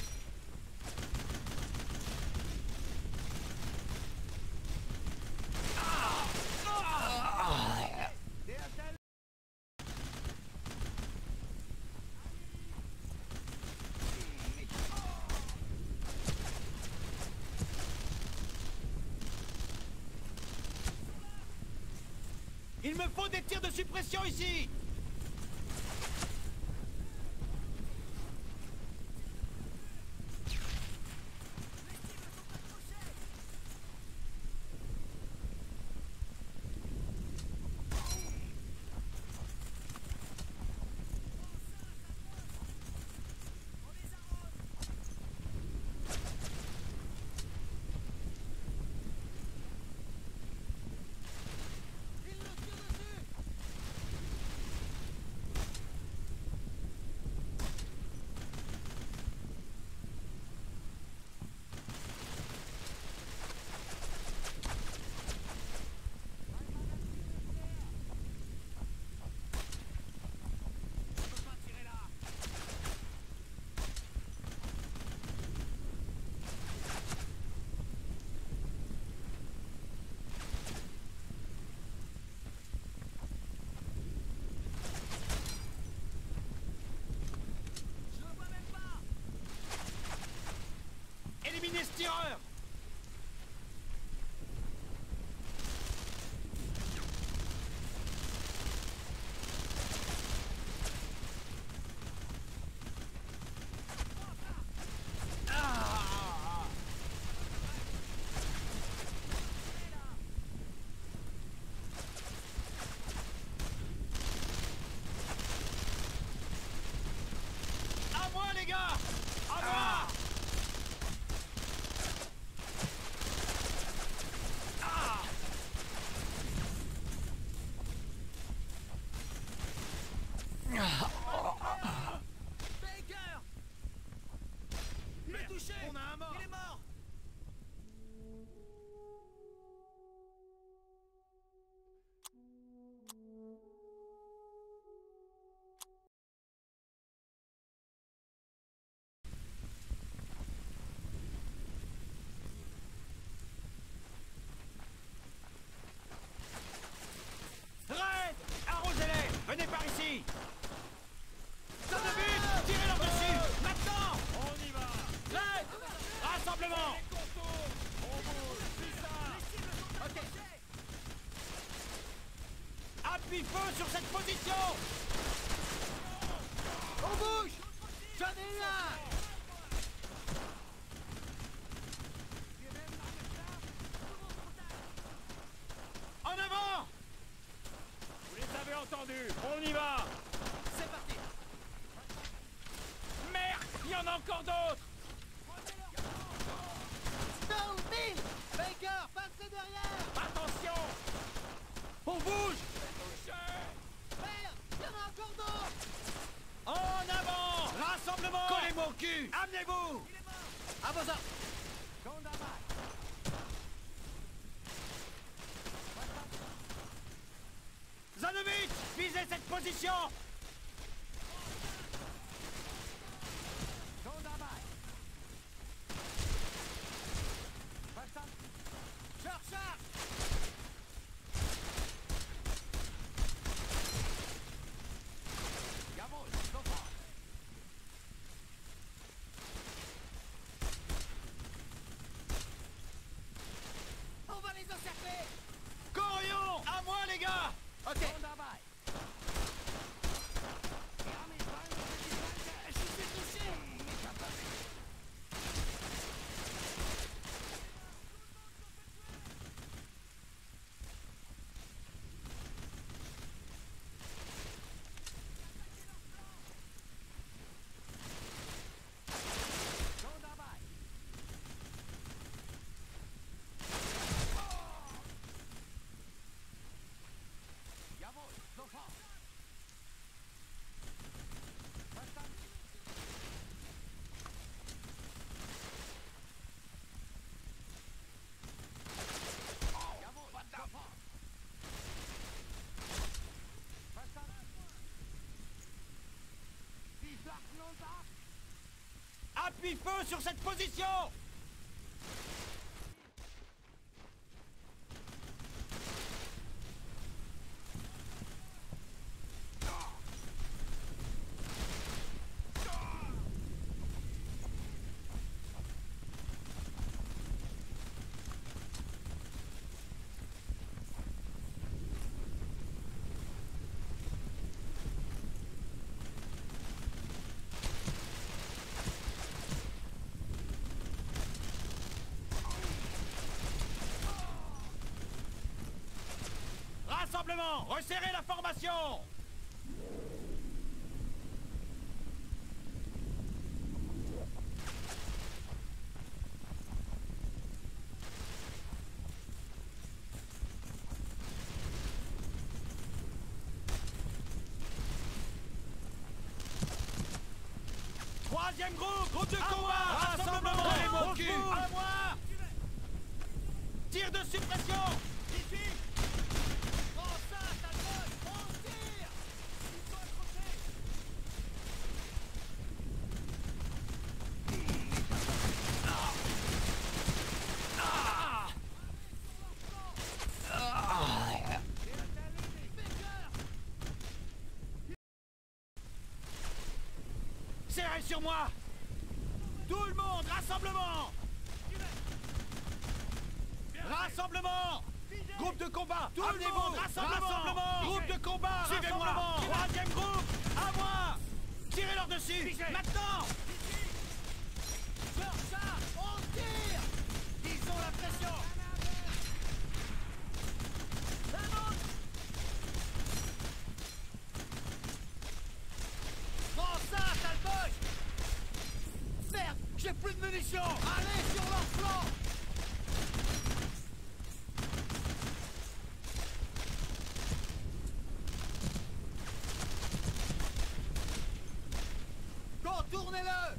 Il me faut des tirs de suppression ici! Voyez ce tireur! À moi les gars! À moi! Baker! Il est touché! On a un mort! Il est mort! Red! Arrosez-les! Venez par ici! Ça de but! Tirez leur dessus! Maintenant! On y va. Red! Rassemblement! Appuie-feu sur cette position! On bouge! J'en ai eu un! En avant! Vous les avez entendus. On y va. C'est parti! Merde, il y en a encore d'autres. Down, Bill! Baker, passez derrière! Attention. On bouge! Merde! Il y en a encore d'autres! En avant! Rassemblement! Collez-moi au cul! Amenez-vous! À vos ordres! Zanovich! Visez cette position! Je recharge! On va les encercler! Corion! À moi les gars! Ok! Je suis touché! Appuie-feu sur cette position! Rassemblement! Resserrez la formation! Troisième groupe! Groupe de combat! Rassemblement! Collez-moi au cul! À moi! Tir de suppression! Ici! Prends ça, Talbot! On tire! Ils sont accrochés! Serrez sur moi! Tout le monde, rassemblement! Rassemblement! Groupe de combat! Tout le Amenez-vous! monde! Rassemblement! Rassemblement! Groupe de combat! Suivez-moi! Rassemblement! Troisième groupe! À moi! Tirez-leur dessus! Figez! Maintenant! Sur ça! On tire! Ils ont la pression! Un autre! Prends ça, sale boy! Merde! J'ai plus de munitions! Allez sur leur flanc! Contournez-le!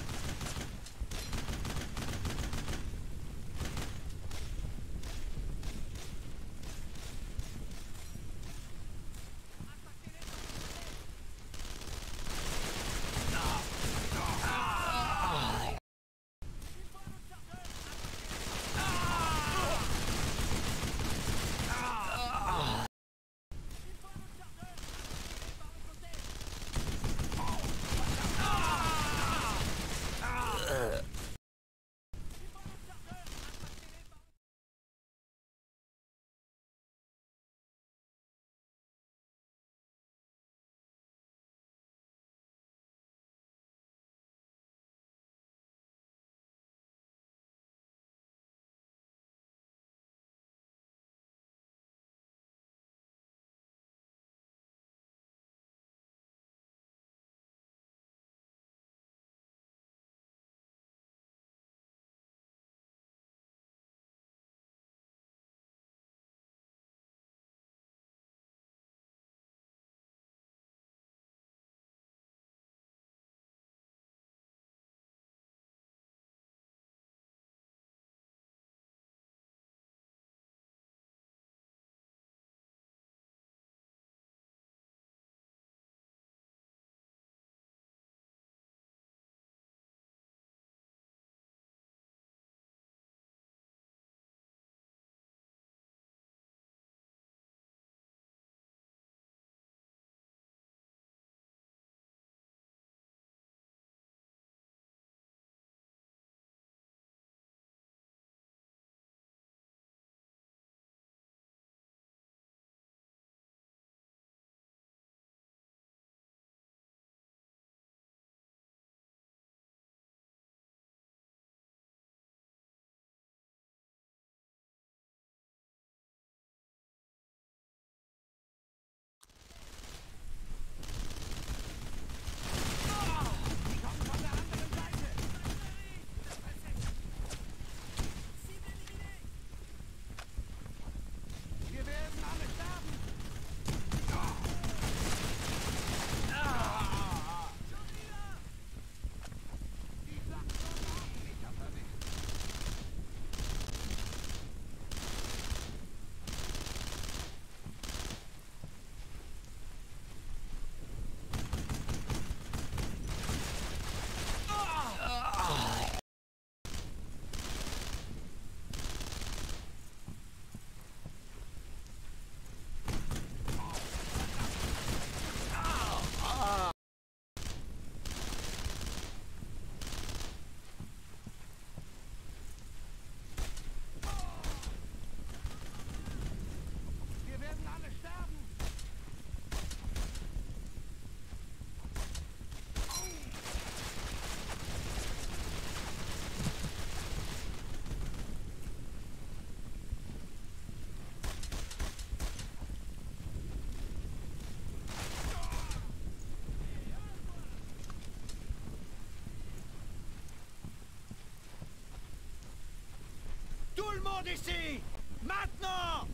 Tout le monde ici! Maintenant!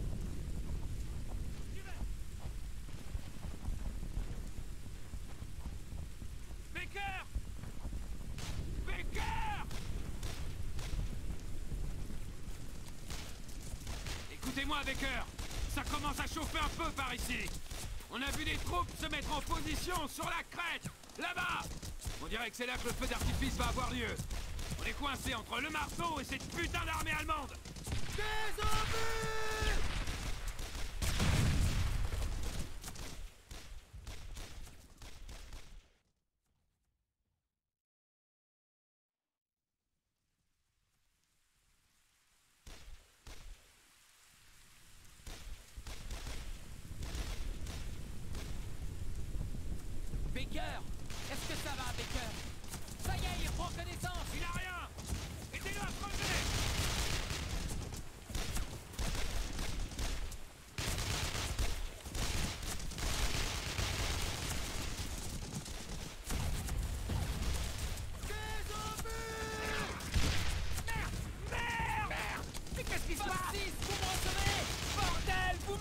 Baker! Baker! Écoutez-moi, Baker! Ça commence à chauffer un peu par ici! On a vu des troupes se mettre en position sur la crête! Là-bas! On dirait que c'est là que le feu d'artifice va avoir lieu! On est coincé entre le marteau et cette putain d'armée allemande! Des obus!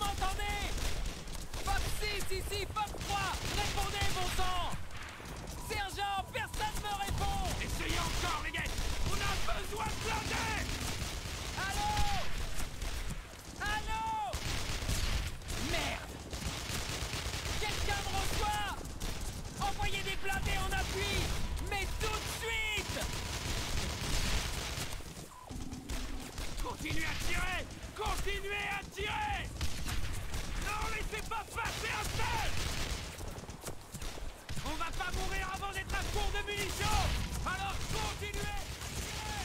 m'entendez? Fox six ici, Fox trois! Répondez, bon sang! Sergent, personne me répond! Essayez encore, les gars! On a besoin de blindés! Allô? Allô? Merde! Quelqu'un me reçoit? Envoyez des blindés en appui! Mais tout de suite! Continuez à tirer! Continuez à tirer! Non, laissez pas passer un seul! On va pas mourir avant d'être à court de munitions! Alors continuez à tirer!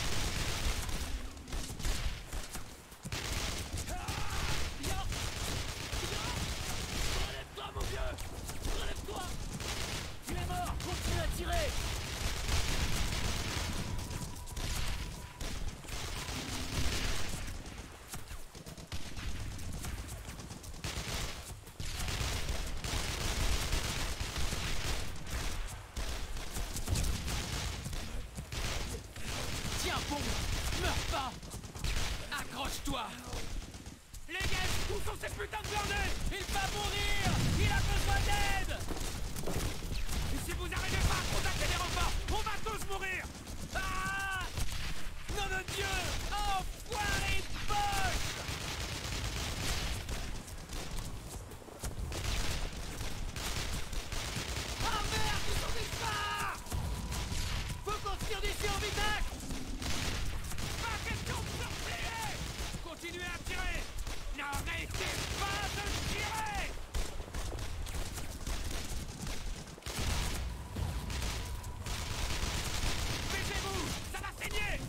Viens! Viens! Relève-toi, mon vieux! Relève-toi! Tu es mort! Continue à tirer! Tiens bon! Meurs pas! Accroche-toi! Les gars, où sont ces putains de blindés? Il va mourir! Il a besoin d'aide! Et si vous n'arrivez pas à contacter les renforts, on va tous mourir! Ah! Nom de Dieu! Enfoiré de poche! Ah merde, ils sont des phares! Faut qu'on se tire d'ici en vitac! Pas question de se replier! Continuez à tirer! N'arrêtez pas de tirer! Baissez-vous! Ça va saigner!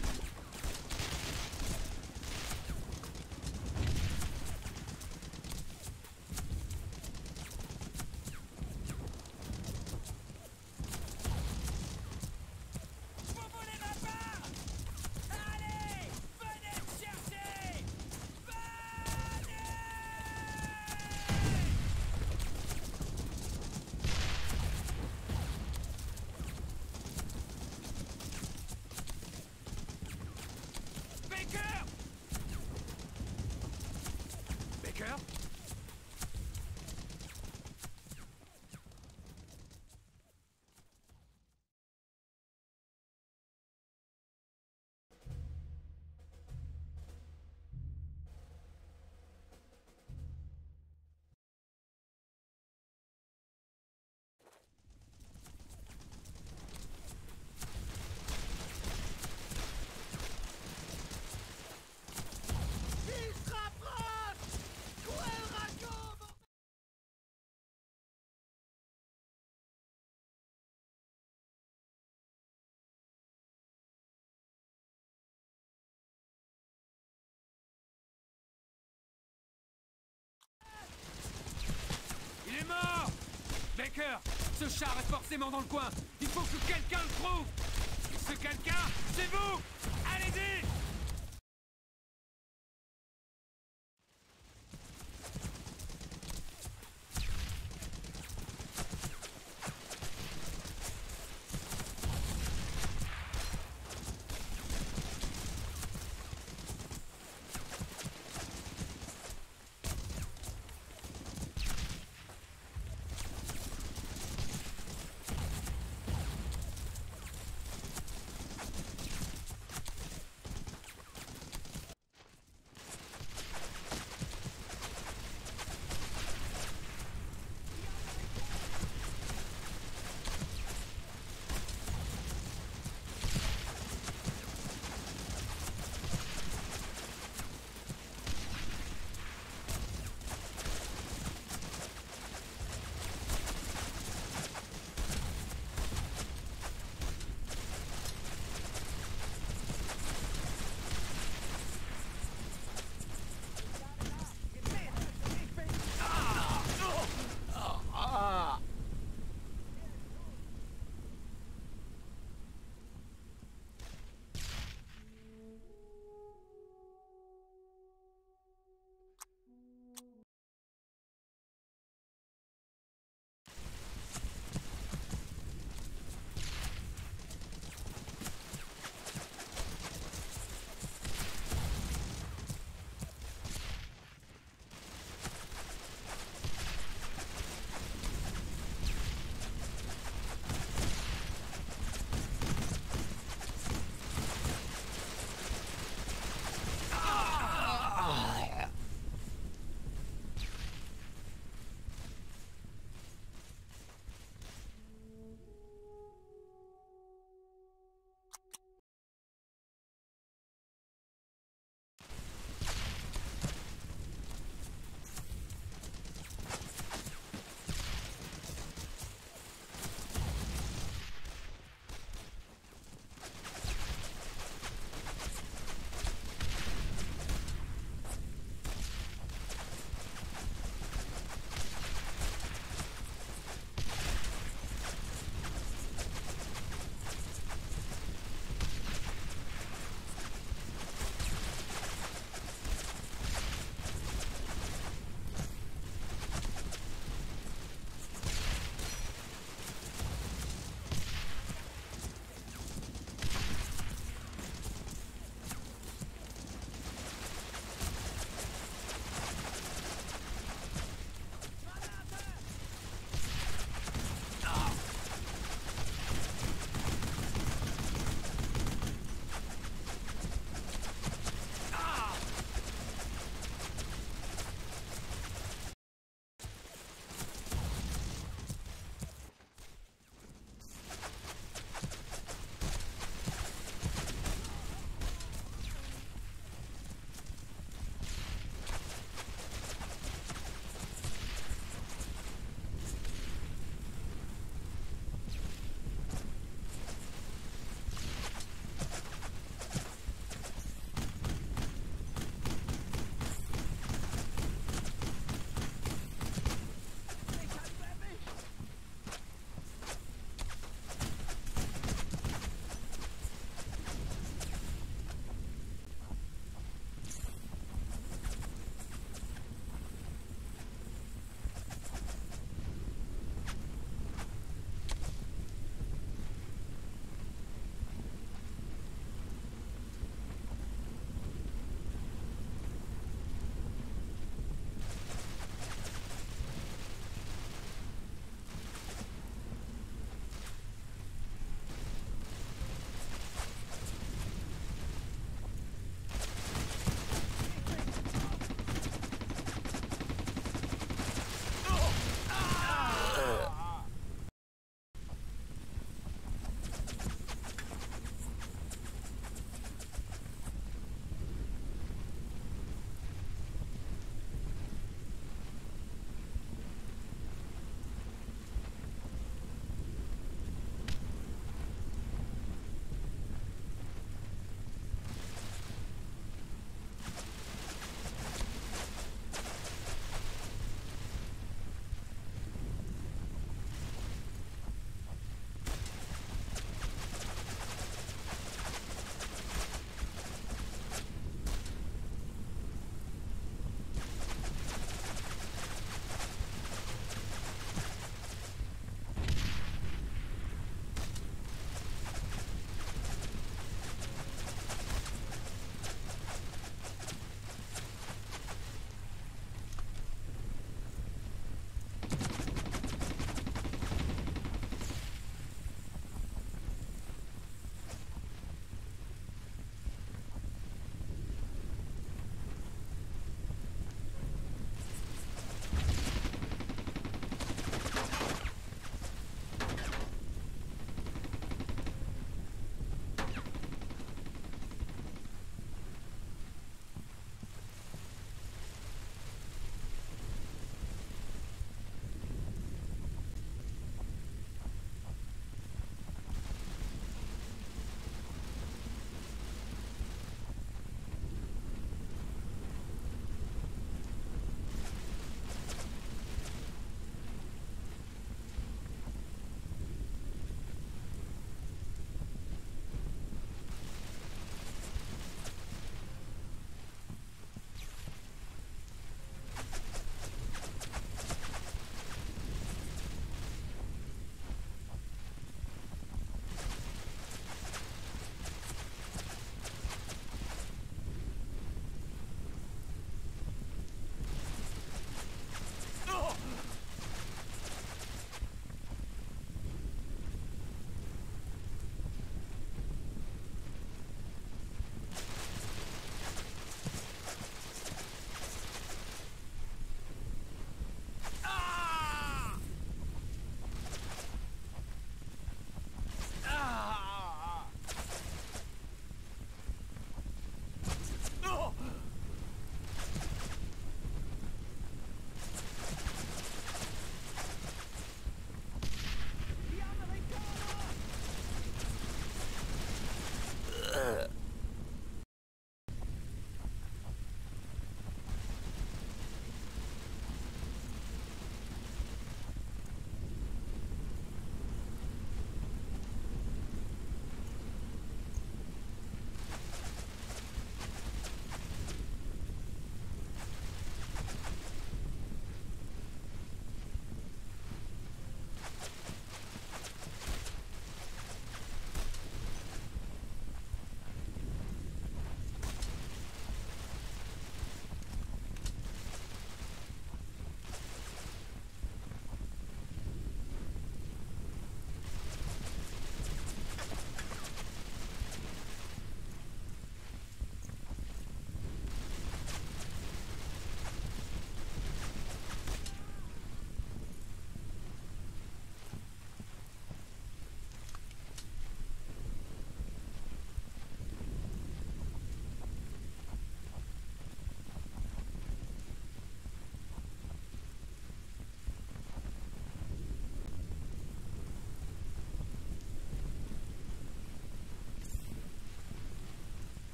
Vous voulez ma part? Allez! Venez me chercher! Venez! Baker! Baker? Ils se rapprochent! Courez le ragot, bordel! Il est mort! Baker! Ce char est forcément dans le coin! Il faut que quelqu'un le trouve! Ce quelqu'un, c'est vous! Allez-y!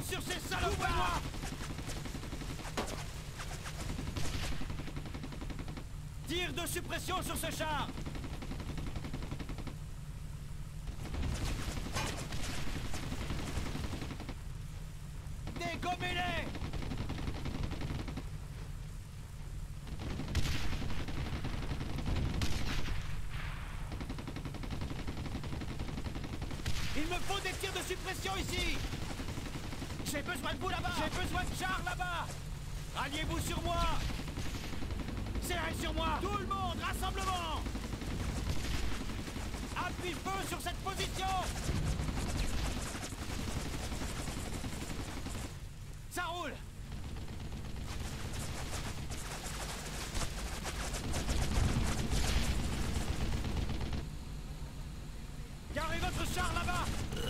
sur ces salopards! Tir de suppression sur ce char! Dégommez-les! Il me faut des tirs de suppression ici! J'ai besoin de vous là-bas! J'ai besoin de chars là-bas! Ralliez-vous sur moi! Serrez sur moi! Tout le monde, rassemblement! Appuie-feu sur cette position! Ça roule! Garez votre char là-bas!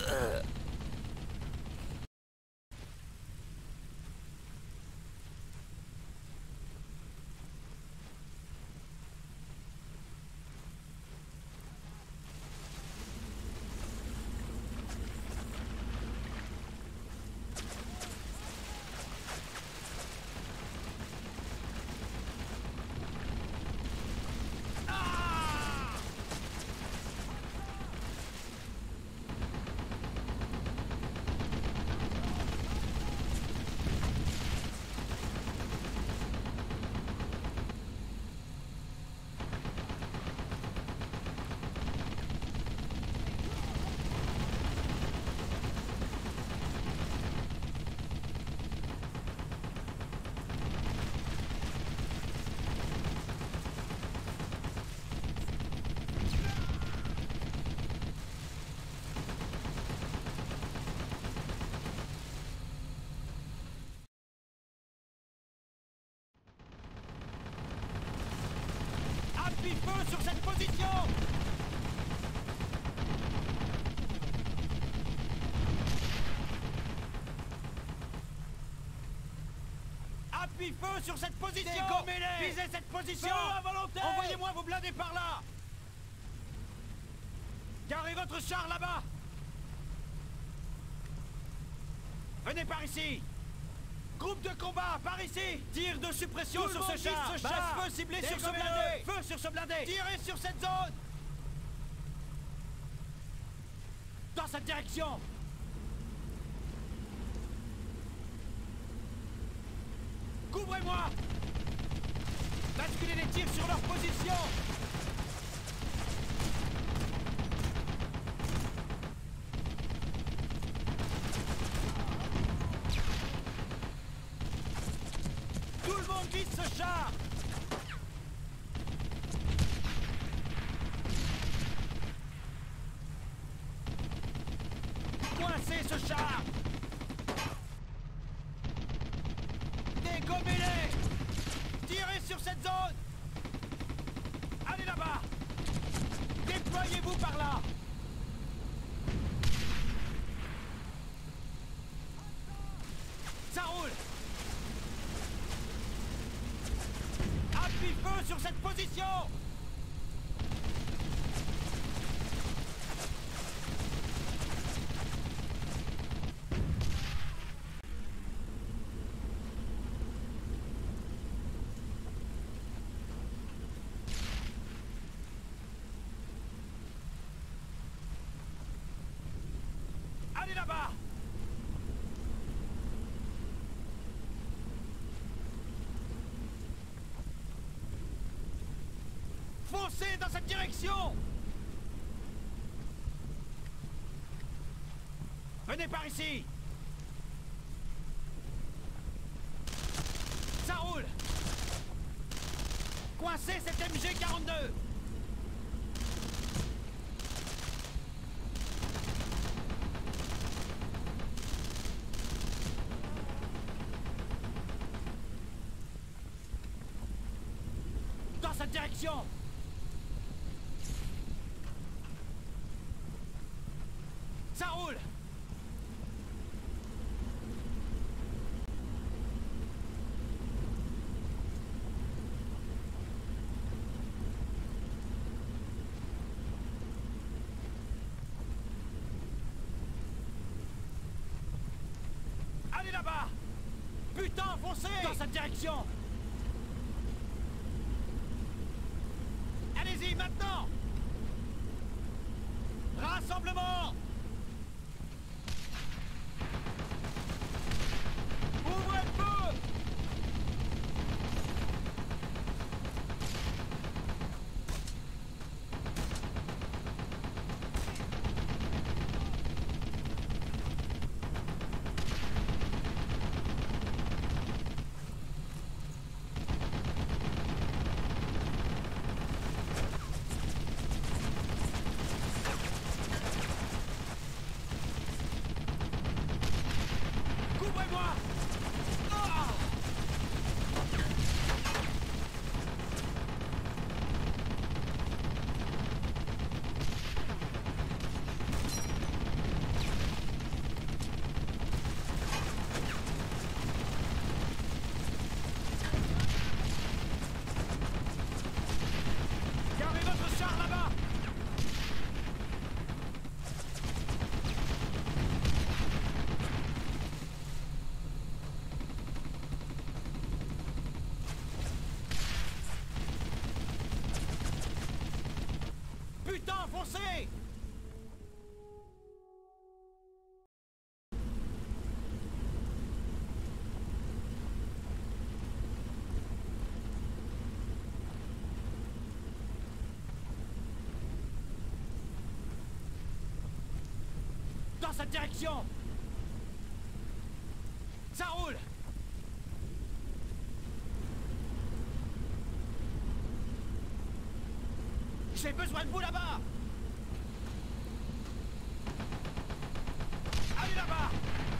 Appuie-feu sur cette position! Appuie-feu sur cette position! Dégommez-les! Visez cette position! Feu à volonté! Envoyez-moi vos blindés par là! Garez votre char là-bas! Venez par ici! Groupe de combat, par ici! Tir de suppression sur ce char! Ce char. Feu ciblé sur ce blindé! Feu sur ce blindé! Tirez sur cette zone! Dans cette direction! Couvrez-moi! Basculez les tirs sur leur position! Tout le monde vise ce char! Coincez ce char! Dégommez-les! Tirez sur cette zone! Allez là-bas! Déployez-vous par là! Ça roule! Appuie-feu sur cette position! Allez là-bas! Foncez dans cette direction! Venez par ici! Ça roule! Coincez cette M G quarante-deux! Dans cette direction! Ça roule! Allez là-bas! Putain, foncez! Dans cette direction! Allez-y, maintenant! Rassemblement! Ouvrez le feu! Couvrez-moi! Ah! Garez votre char là-bas! Putain, foncez! Dans cette direction! Ça roule! J'ai besoin de vous là-bas! Allez là-bas!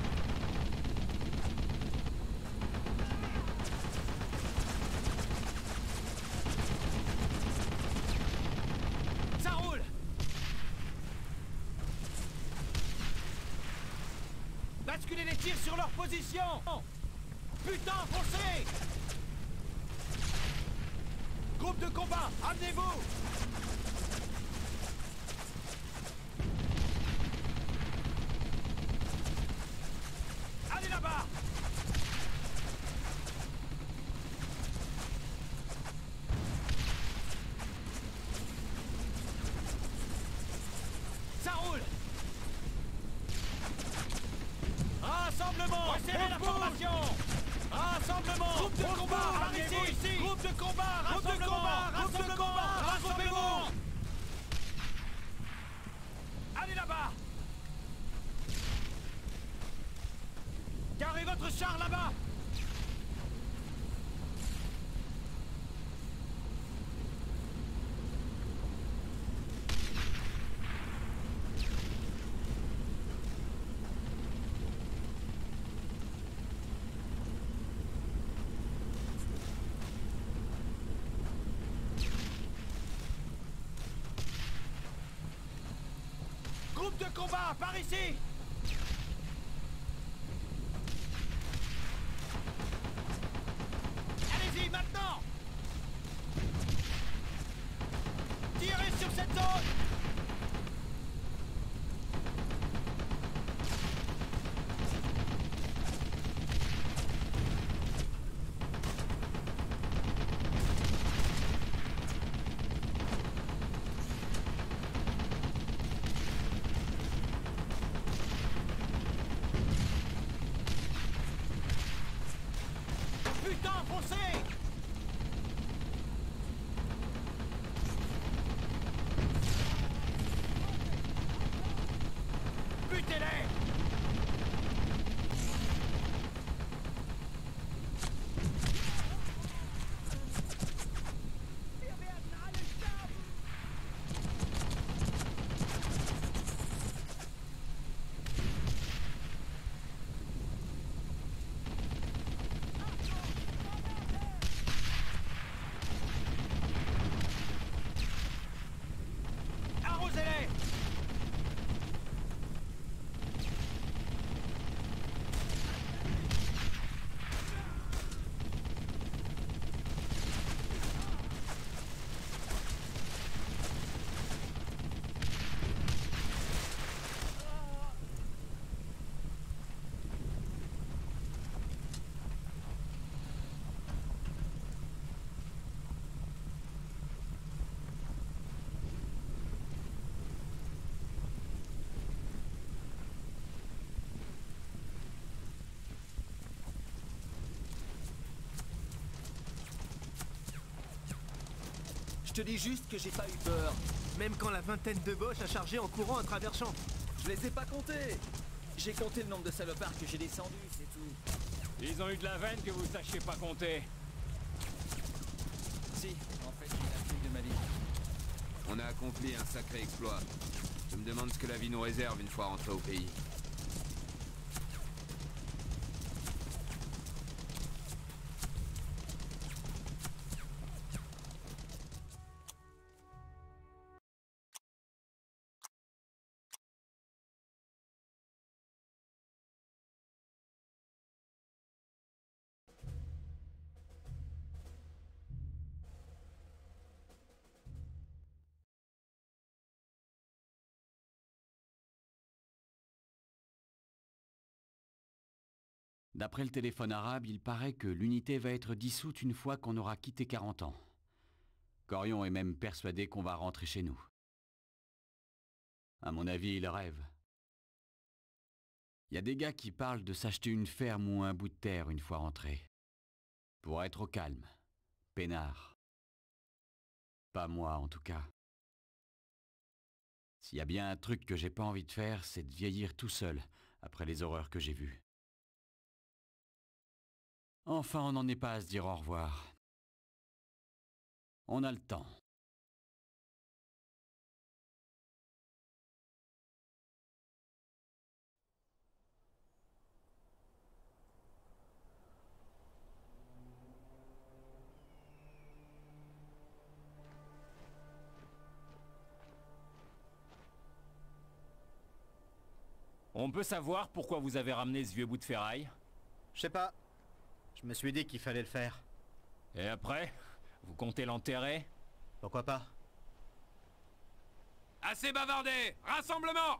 Ça roule! Basculez les tirs sur leur position! Putain, foncez! Groupe de combat, amenez-vous! Allez là-bas! Ça roule! Rassemblement! Resserrez la formation! Rassemblement! Groupe de combat! Par ici, ici! Groupe de combat! Rassemblement! Rassemblement! Rassemblement! Allez là-bas! Garez votre char là-bas! Groupe de combat, par ici! Allez-y, maintenant! Tirez sur cette zone! Putain, foncez! Butez-les! Arrosez-les! te dis juste que j'ai pas eu peur. Même quand la vingtaine de Boches a chargé en courant à travers champs. Je les ai pas comptés. J'ai compté le nombre de salopards que j'ai descendus, c'est tout. Ils ont eu de la veine que vous sachiez pas compter. Si, en fait, c'est la truc de ma vie. On a accompli un sacré exploit. Je me demande ce que la vie nous réserve une fois rentré au pays. D'après le téléphone arabe, il paraît que l'unité va être dissoute une fois qu'on aura quitté quarante ans. Corion est même persuadé qu'on va rentrer chez nous. À mon avis, il rêve. Il y a des gars qui parlent de s'acheter une ferme ou un bout de terre une fois rentrés. Pour être au calme, peinard. Pas moi, en tout cas. S'il y a bien un truc que j'ai pas envie de faire, c'est de vieillir tout seul, après les horreurs que j'ai vues. Enfin, on n'en est pas à se dire au revoir. On a le temps. On peut savoir pourquoi vous avez ramené ce vieux bout de ferraille? Je sais pas. Je me suis dit qu'il fallait le faire. Et après? Vous comptez l'enterrer? Pourquoi pas? Assez bavardé! Rassemblement!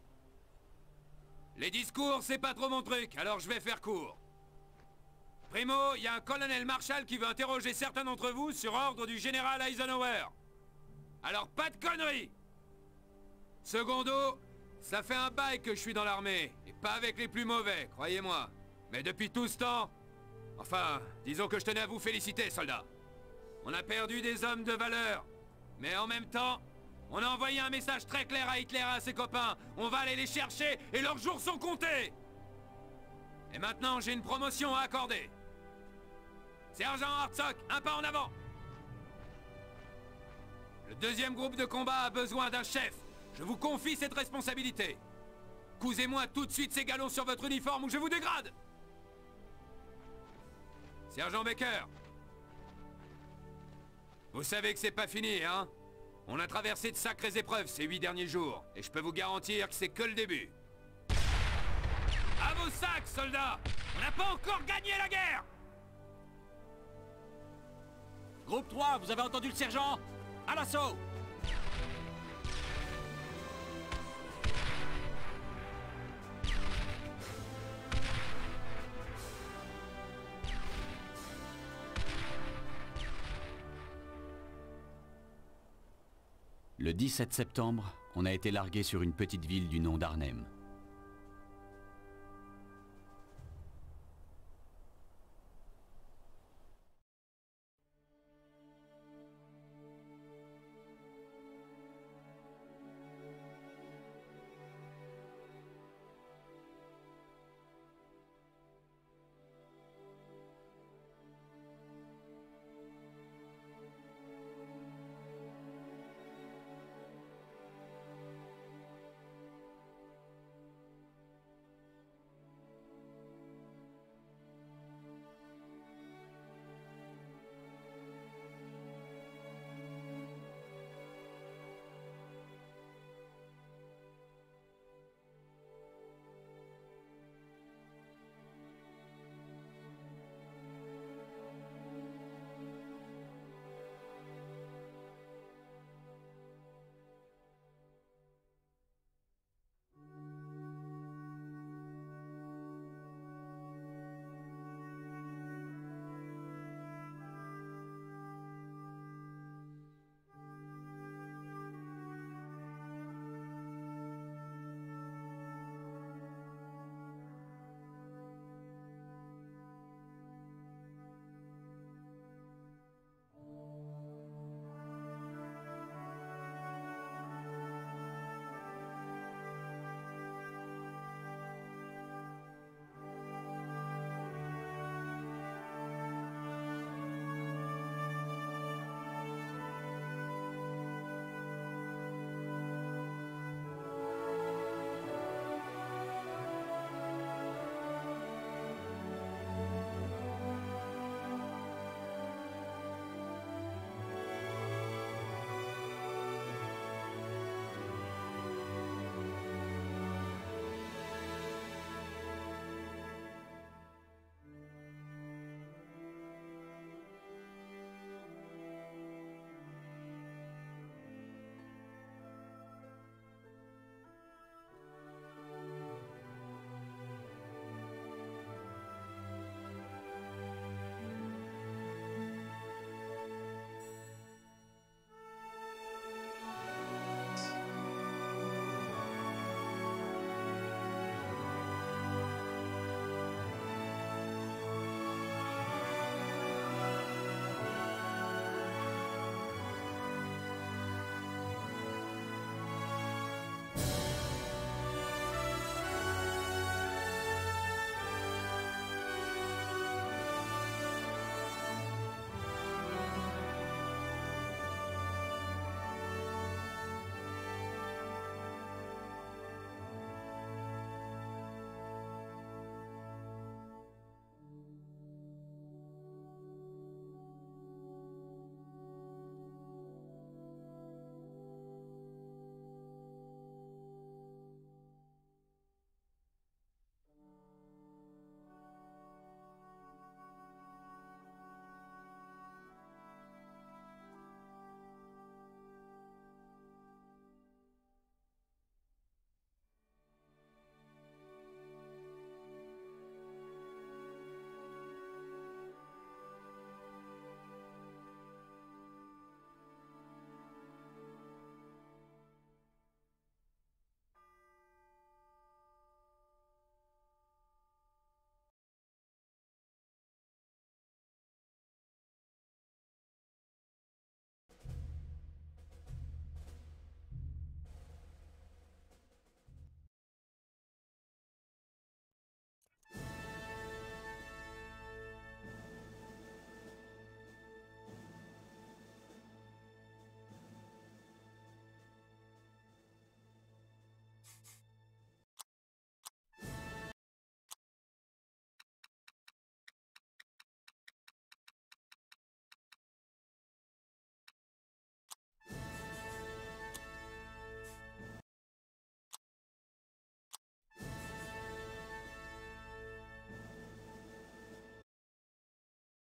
Les discours, c'est pas trop mon truc, alors je vais faire court. Primo, il y a un colonel Marshall qui veut interroger certains d'entre vous sur ordre du général Eisenhower. Alors pas de conneries! Secondo, ça fait un bail que je suis dans l'armée, et pas avec les plus mauvais, croyez-moi. Mais depuis tout ce temps... Enfin, disons que je tenais à vous féliciter, soldats. On a perdu des hommes de valeur. Mais en même temps, on a envoyé un message très clair à Hitler et à ses copains. On va aller les chercher et leurs jours sont comptés. Et maintenant, j'ai une promotion à accorder. Sergent Hartsock, un pas en avant. Le deuxième groupe de combat a besoin d'un chef. Je vous confie cette responsabilité. Cousez-moi tout de suite ces galons sur votre uniforme ou je vous dégrade. Sergent Baker. Vous savez que c'est pas fini, hein? On a traversé de sacrées épreuves ces huit derniers jours, et je peux vous garantir que c'est que le début. À vos sacs, soldats! On n'a pas encore gagné la guerre! Groupe trois, vous avez entendu le sergent? À l'assaut! Le dix-sept septembre, on a été largué sur une petite ville du nom d'Arnhem.